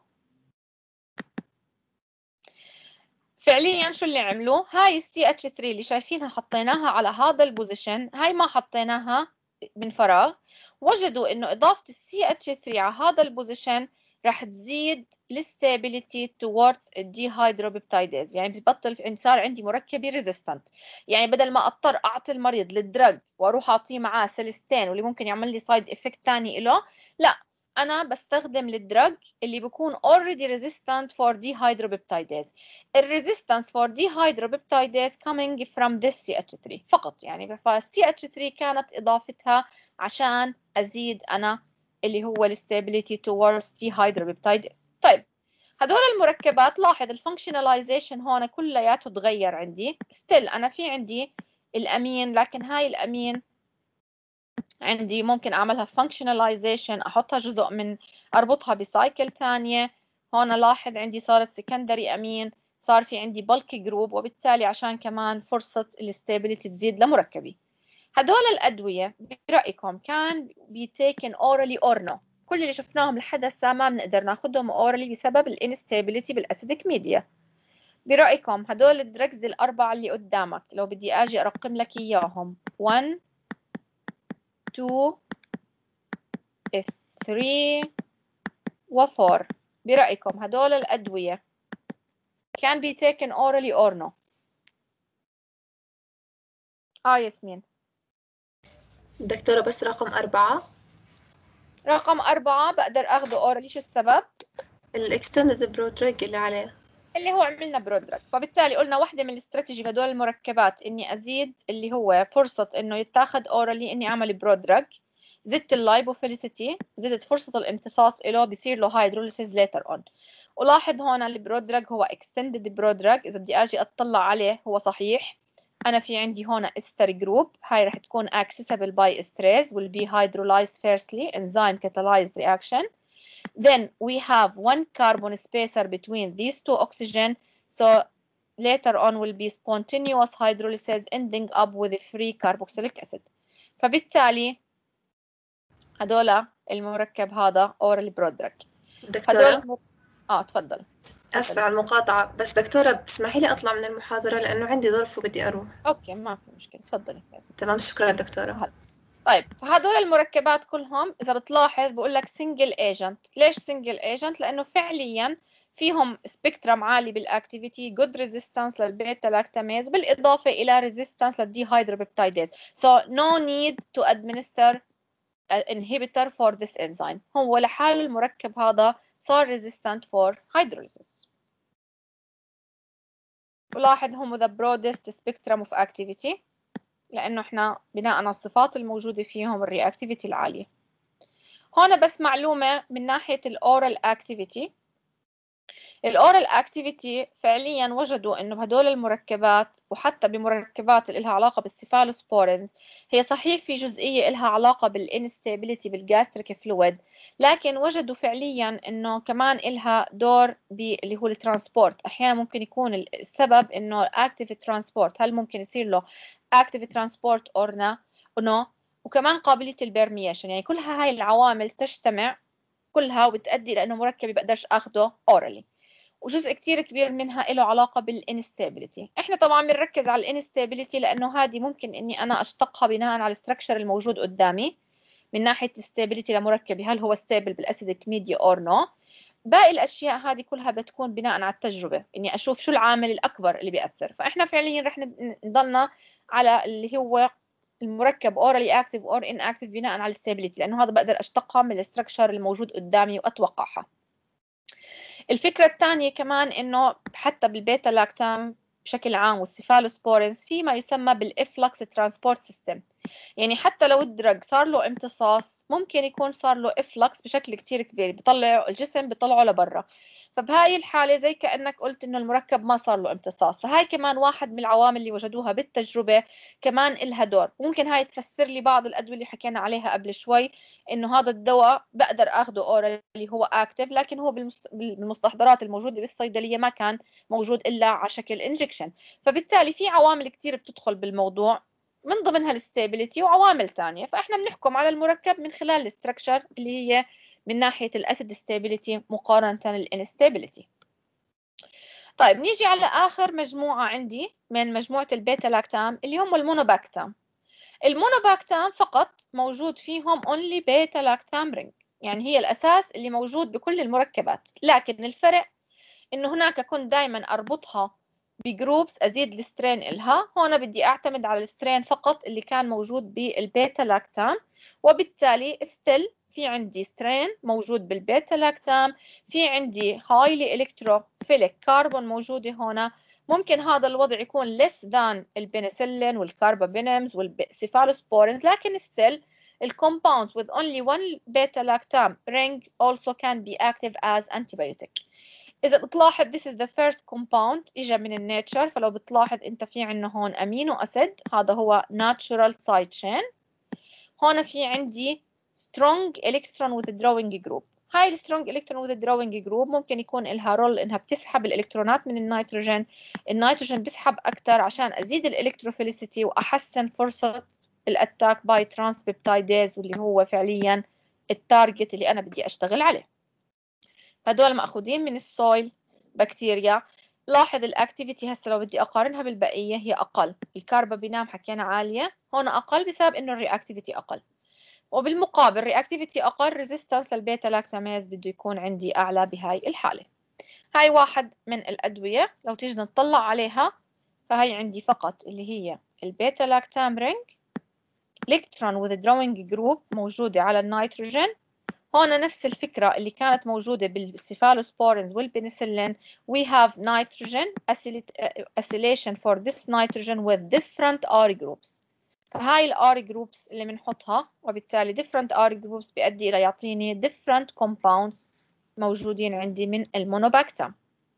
فعليا شو اللي عملوه؟ هاي السي اتش ثري اللي شايفينها حطيناها على هذا البوزيشن، هاي ما حطيناها من فراغ. وجدوا انه اضافة السي اتش ثري على هذا البوزيشن راح تزيد الستابيليتي towards الديهايدروبيبتايديز، يعني ببطل صار عندي مركبي ريزيستنت. يعني بدل ما اضطر اعطي المريض للدرج واروح اعطيه معاه سيلستين واللي ممكن يعمل لي سايد افكت ثاني له، لا انا بستخدم الدرج اللي بيكون already resistant for dehydropeptidase. الريزيستنس for dehydropeptidase coming from this سي اتش ثري فقط، يعني فالسي اتش ثري كانت اضافتها عشان ازيد انا اللي هو الستابيليتي towards dehydropeptidase. طيب هدول المركبات لاحظ الفانكشناليزيشن هون كلياته تغير عندي. ستيل انا في عندي الامين، لكن هاي الامين عندي ممكن اعملها فانكشناليزيشن، احطها جزء من اربطها بسايكل ثانيه. هون لاحظ عندي صارت سكندري امين، صار في عندي bulk جروب، وبالتالي عشان كمان فرصه الاستابيليتي تزيد لمركبي. هدول الادويه برايكم كان بيتيكن اورالي اور نو؟ كل اللي شفناهم لحد هسه ما بنقدر ناخذهم اورالي بسبب الانستابيليتي بالاسيدك ميديا. برايكم هدول الدرجز الاربعه اللي قدامك لو بدي اجي ارقم لك اياهم واحد اثنين ثلاثة و4، برأيكم هدول الأدوية can be taken orally or no؟ آه ياسمين. دكتورة بس رقم أربعة. رقم أربعة بقدر أخده orally، شو السبب؟ الإكستندد برودرج اللي عليه، اللي هو عملنا برودرج. فبالتالي قلنا واحدة من الاستراتيجي بهدول المركبات إني أزيد اللي هو فرصة إنه يتاخد orally، إني أعمل برودرج. زدت اللايبوفيليسيتي، زدت فرصة الامتصاص له، بيصير له هيدروليسيز later on. ولاحظ هون البرودرج هو extended برودرج. إذا بدي أجي أطلع عليه هو صحيح أنا في عندي هون إستر جروب، هاي رح تكون accessible by esterase will be hydrolyzed firstly enzyme catalyzed reaction. Then we have one carbon spacer between these two oxygen, so later on will be spontaneous hydrolysis ending up with a free carboxylic acid. فبالتالي هدول المركب هذا اورال برودرج. دكتورة هدول اه تفضل. اسفة على المقاطعة، بس دكتورة بتسمحي لي اطلع من المحاضرة لانه عندي ظرف وبدي اروح. اوكي ما في مشكلة، تفضلي. تمام شكرا دكتورة. هل. طيب فهدول المركبات كلهم اذا بتلاحظ بقول لك سنجل ايجنت. ليش سنجل ايجنت؟ لانه فعليا فيهم سبيكترم عالي بالاكتيفيتي، جود ريزيستنس للبيتا لاكتاميز، بالاضافة الى ريزيستنس للديهايدروبيبتايديز. So no need to administer inhibitor for this enzyme. هو لحال المركب هذا صار resistant for hydrolysis. ولاحظ هم the broadest spectrum of activity، لأنه إحنا بناء على الصفات الموجودة فيهم الرياكتيفيتي العالية. هون بس معلومة من ناحية الأورال activity. الأورال activity فعليا وجدوا إنه بهدول المركبات وحتى بمركبات اللي لها علاقة بالسيفالوسبورينز، هي صحيح في جزئية لها علاقة بالانستابيليتي بالجاستريك فلويد، لكن وجدوا فعليا إنه كمان لها دور باللي هو الترانسبورت. أحيانا ممكن يكون السبب إنه active transport، هل ممكن يصير له active transport or no؟ وكمان قابلية البرميشن. يعني كلها هاي العوامل تجتمع كلها وبتؤدي لأنه مركب بقدرش أخده orally. وجزء كتير كبير منها له علاقة بالانستابيليتي. احنا طبعا بنركز على الانستابيليتي لأنه هذه ممكن إني أنا أشتقها بناء على الستركشر الموجود قدامي من ناحية الستابيليتي لمركبي، هل هو ستابل بالأسيدك ميديا أور نو. باقي الأشياء هذه كلها بتكون بناء على التجربة، إني أشوف شو العامل الأكبر اللي بيأثر. فإحنا فعليا رح نضلنا على اللي هو المركب orally active or inactive بناء على الستابيليتي، لأنه هذا بقدر أشتقها من الستركشر الموجود قدامي وأتوقعها. الفكرة الثانية كمان إنه حتى بالبيتا لاكتام بشكل عام والسيفالوسبورينز في ما يسمى بالإفلكس ترانسبورت سيستم، يعني حتى لو الدرج صار له امتصاص ممكن يكون صار له إفلكس بشكل كتير كبير، بيطلع الجسم بيطلعه لبرا. فبهاي الحالة زي كأنك قلت إنه المركب ما صار له امتصاص، فهاي كمان واحد من العوامل اللي وجدوها بالتجربة كمان إلها دور. ممكن هاي تفسر لي بعض الأدوية اللي حكينا عليها قبل شوي، إنه هذا الدواء بقدر أخده أورالي هو أكتف، لكن هو بالمستحضرات الموجودة بالصيدلية ما كان موجود إلا على شكل إنجكشن. فبالتالي في عوامل كتير بتدخل بالموضوع، من ضمنها الستابيليتي وعوامل تانية. فإحنا بنحكم على المركب من خلال الاستراكشر اللي هي من ناحية الأسيد ستابيليتي مقارنة للإنستابيليتي. طيب نيجي على آخر مجموعة عندي من مجموعة البيتا لاكتام اللي هم المونوباكتام. المونوباكتام فقط موجود فيهم only بيتا لاكتام رينج، يعني هي الأساس اللي موجود بكل المركبات، لكن الفرق إنه هناك كنت دايما أربطها بجروبس أزيد السترين إلها. هون بدي أعتمد على السترين فقط اللي كان موجود بالبيتا لاكتام، وبالتالي ستيل في عندي سترين موجود بالبيتا لاكتام، في عندي هايلي إلكتروفيليك كاربون موجودة هنا. ممكن هذا الوضع يكون less than البنسلين والكاربابينمز والسيفالوسبورينز، لكن still the compounds with only one beta-lactam ring also can be active as antibiotic. إذا بتلاحظ this is the first compound إجا من الناتشر، فلو بتلاحظ أنت في عنا هون أمينو أسيد، هذا هو natural side chain. هون في عندي strong electron withdrawing group. هاي ال strong electron withdrawing group ممكن يكون لها رول إنها بتسحب الإلكترونات من النيتروجين. النيتروجين بسحب أكتر عشان أزيد الإلكتروفيليسيتي وأحسن فرصة الأتاك باي ترانسبيبتايديز، واللي هو فعليا التارجت اللي أنا بدي أشتغل عليه. هدول مأخوذين من السويل بكتيريا. لاحظ الاكتيفيتي هسه لو بدي اقارنها بالبقيه هي اقل. الكاربابينام حكينا عاليه، هون اقل بسبب انه الرياكتيفيتي اقل، وبالمقابل رياكتيفيتي اقل ريزيستنس للبيتا لاكتاميز بده يكون عندي اعلى بهاي الحاله. هاي واحد من الادويه لو تيجي نطلع عليها، فهي عندي فقط اللي هي البيتا لاكتام رينج، الكترون withdrawing جروب موجوده على النيتروجين. هون نفس الفكرة اللي كانت موجودة بالسيفالوسبورينز والبنسلين. we have nitrogen acylation for this nitrogen with different R groups. فهاي ال R groups اللي بنحطها، وبالتالي different R groups بيؤدي إلى يعطيني different compounds موجودين عندي من المونوباكتام.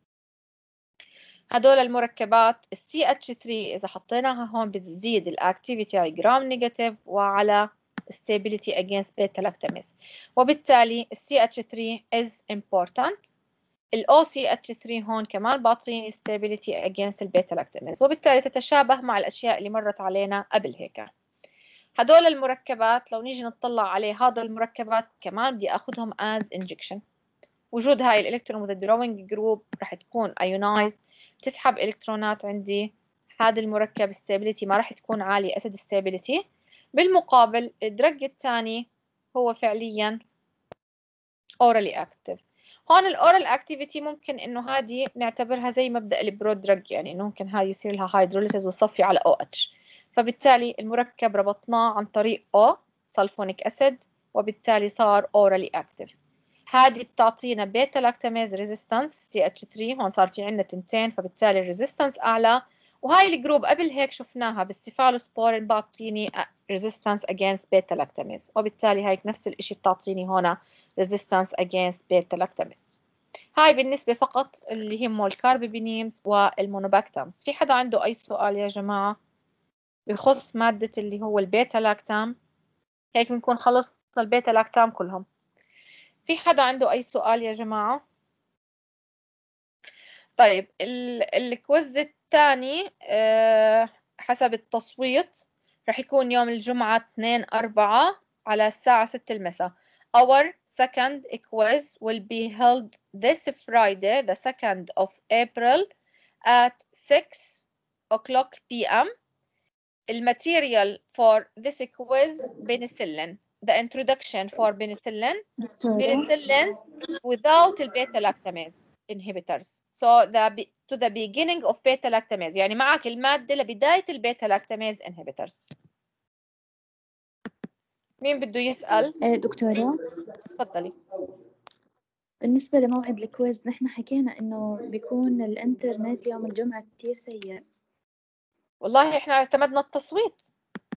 هدول المركبات ال سي إتش ثري إذا حطيناها هون بتزيد الأكتيفيتي على جرام نيجاتيف وعلى stability against beta lactamase، وبالتالي ال سي إتش ثري is important. ال أو سي إتش ثري هون كمان بعطيني stability against البيتا لاكتاميز، وبالتالي تتشابه مع الأشياء اللي مرت علينا قبل هيك. هدول المركبات لو نيجي نطلع عليه، هذا المركبات كمان بدي أخذهم as injection. وجود هاي الإلكترون withdrawing group رح تكون ionized، تسحب إلكترونات عندي. هذا المركب stability ما رح تكون عالية acid stability. بالمقابل الدرج الثاني هو فعليا orally active. هون الاورال اكتيفيتي ممكن انه هذه نعتبرها زي مبدا البرود دراج، يعني انه ممكن هاي يصير لها هيدروليسيس وتصفي على او اتش. فبالتالي المركب ربطناه عن طريق او سلفونيك اسيد، وبالتالي صار اورالي اكتيف. هذه بتعطينا بيتا لاكتاميز ريزيستنس سي إتش ثري، هون صار في عندنا تنتين فبالتالي الريزيستنس اعلى. وهاي الجروب قبل هيك شفناها بالسيفالوسبورين بعطيني resistance against beta lactamase، وبالتالي هاي نفس الاشي بتعطيني هنا resistance against beta lactamase. هاي بالنسبة فقط اللي هم الكاربابينيمز والمونوباكتامز. في حدا عنده أي سؤال يا جماعة بخص مادة اللي هو البيتا لاكتام؟ هيك بنكون خلصنا البيتا لاكتام كلهم. في حدا عنده أي سؤال يا جماعة؟ طيب الكويز الثاني أه حسب التصويت رح يكون يوم الجمعة اثنين أربعة على الساعة ستة المساء. Our second quiz will be held this Friday, the second of April at six o'clock p m الماتيريال for this quiz penicillin, the introduction for penicillin, penicillins without the beta lactamase inhibitors. So the to the beginning of beta lactamase، يعني معك المادة لبداية البيتا لاكتاميز inhibitors. مين بده يسأل؟ إيه دكتورة، تفضلي. بالنسبة لموعد الكويز نحن حكينا إنه بيكون الإنترنت يوم الجمعة كتير سيء. والله إحنا اعتمدنا التصويت.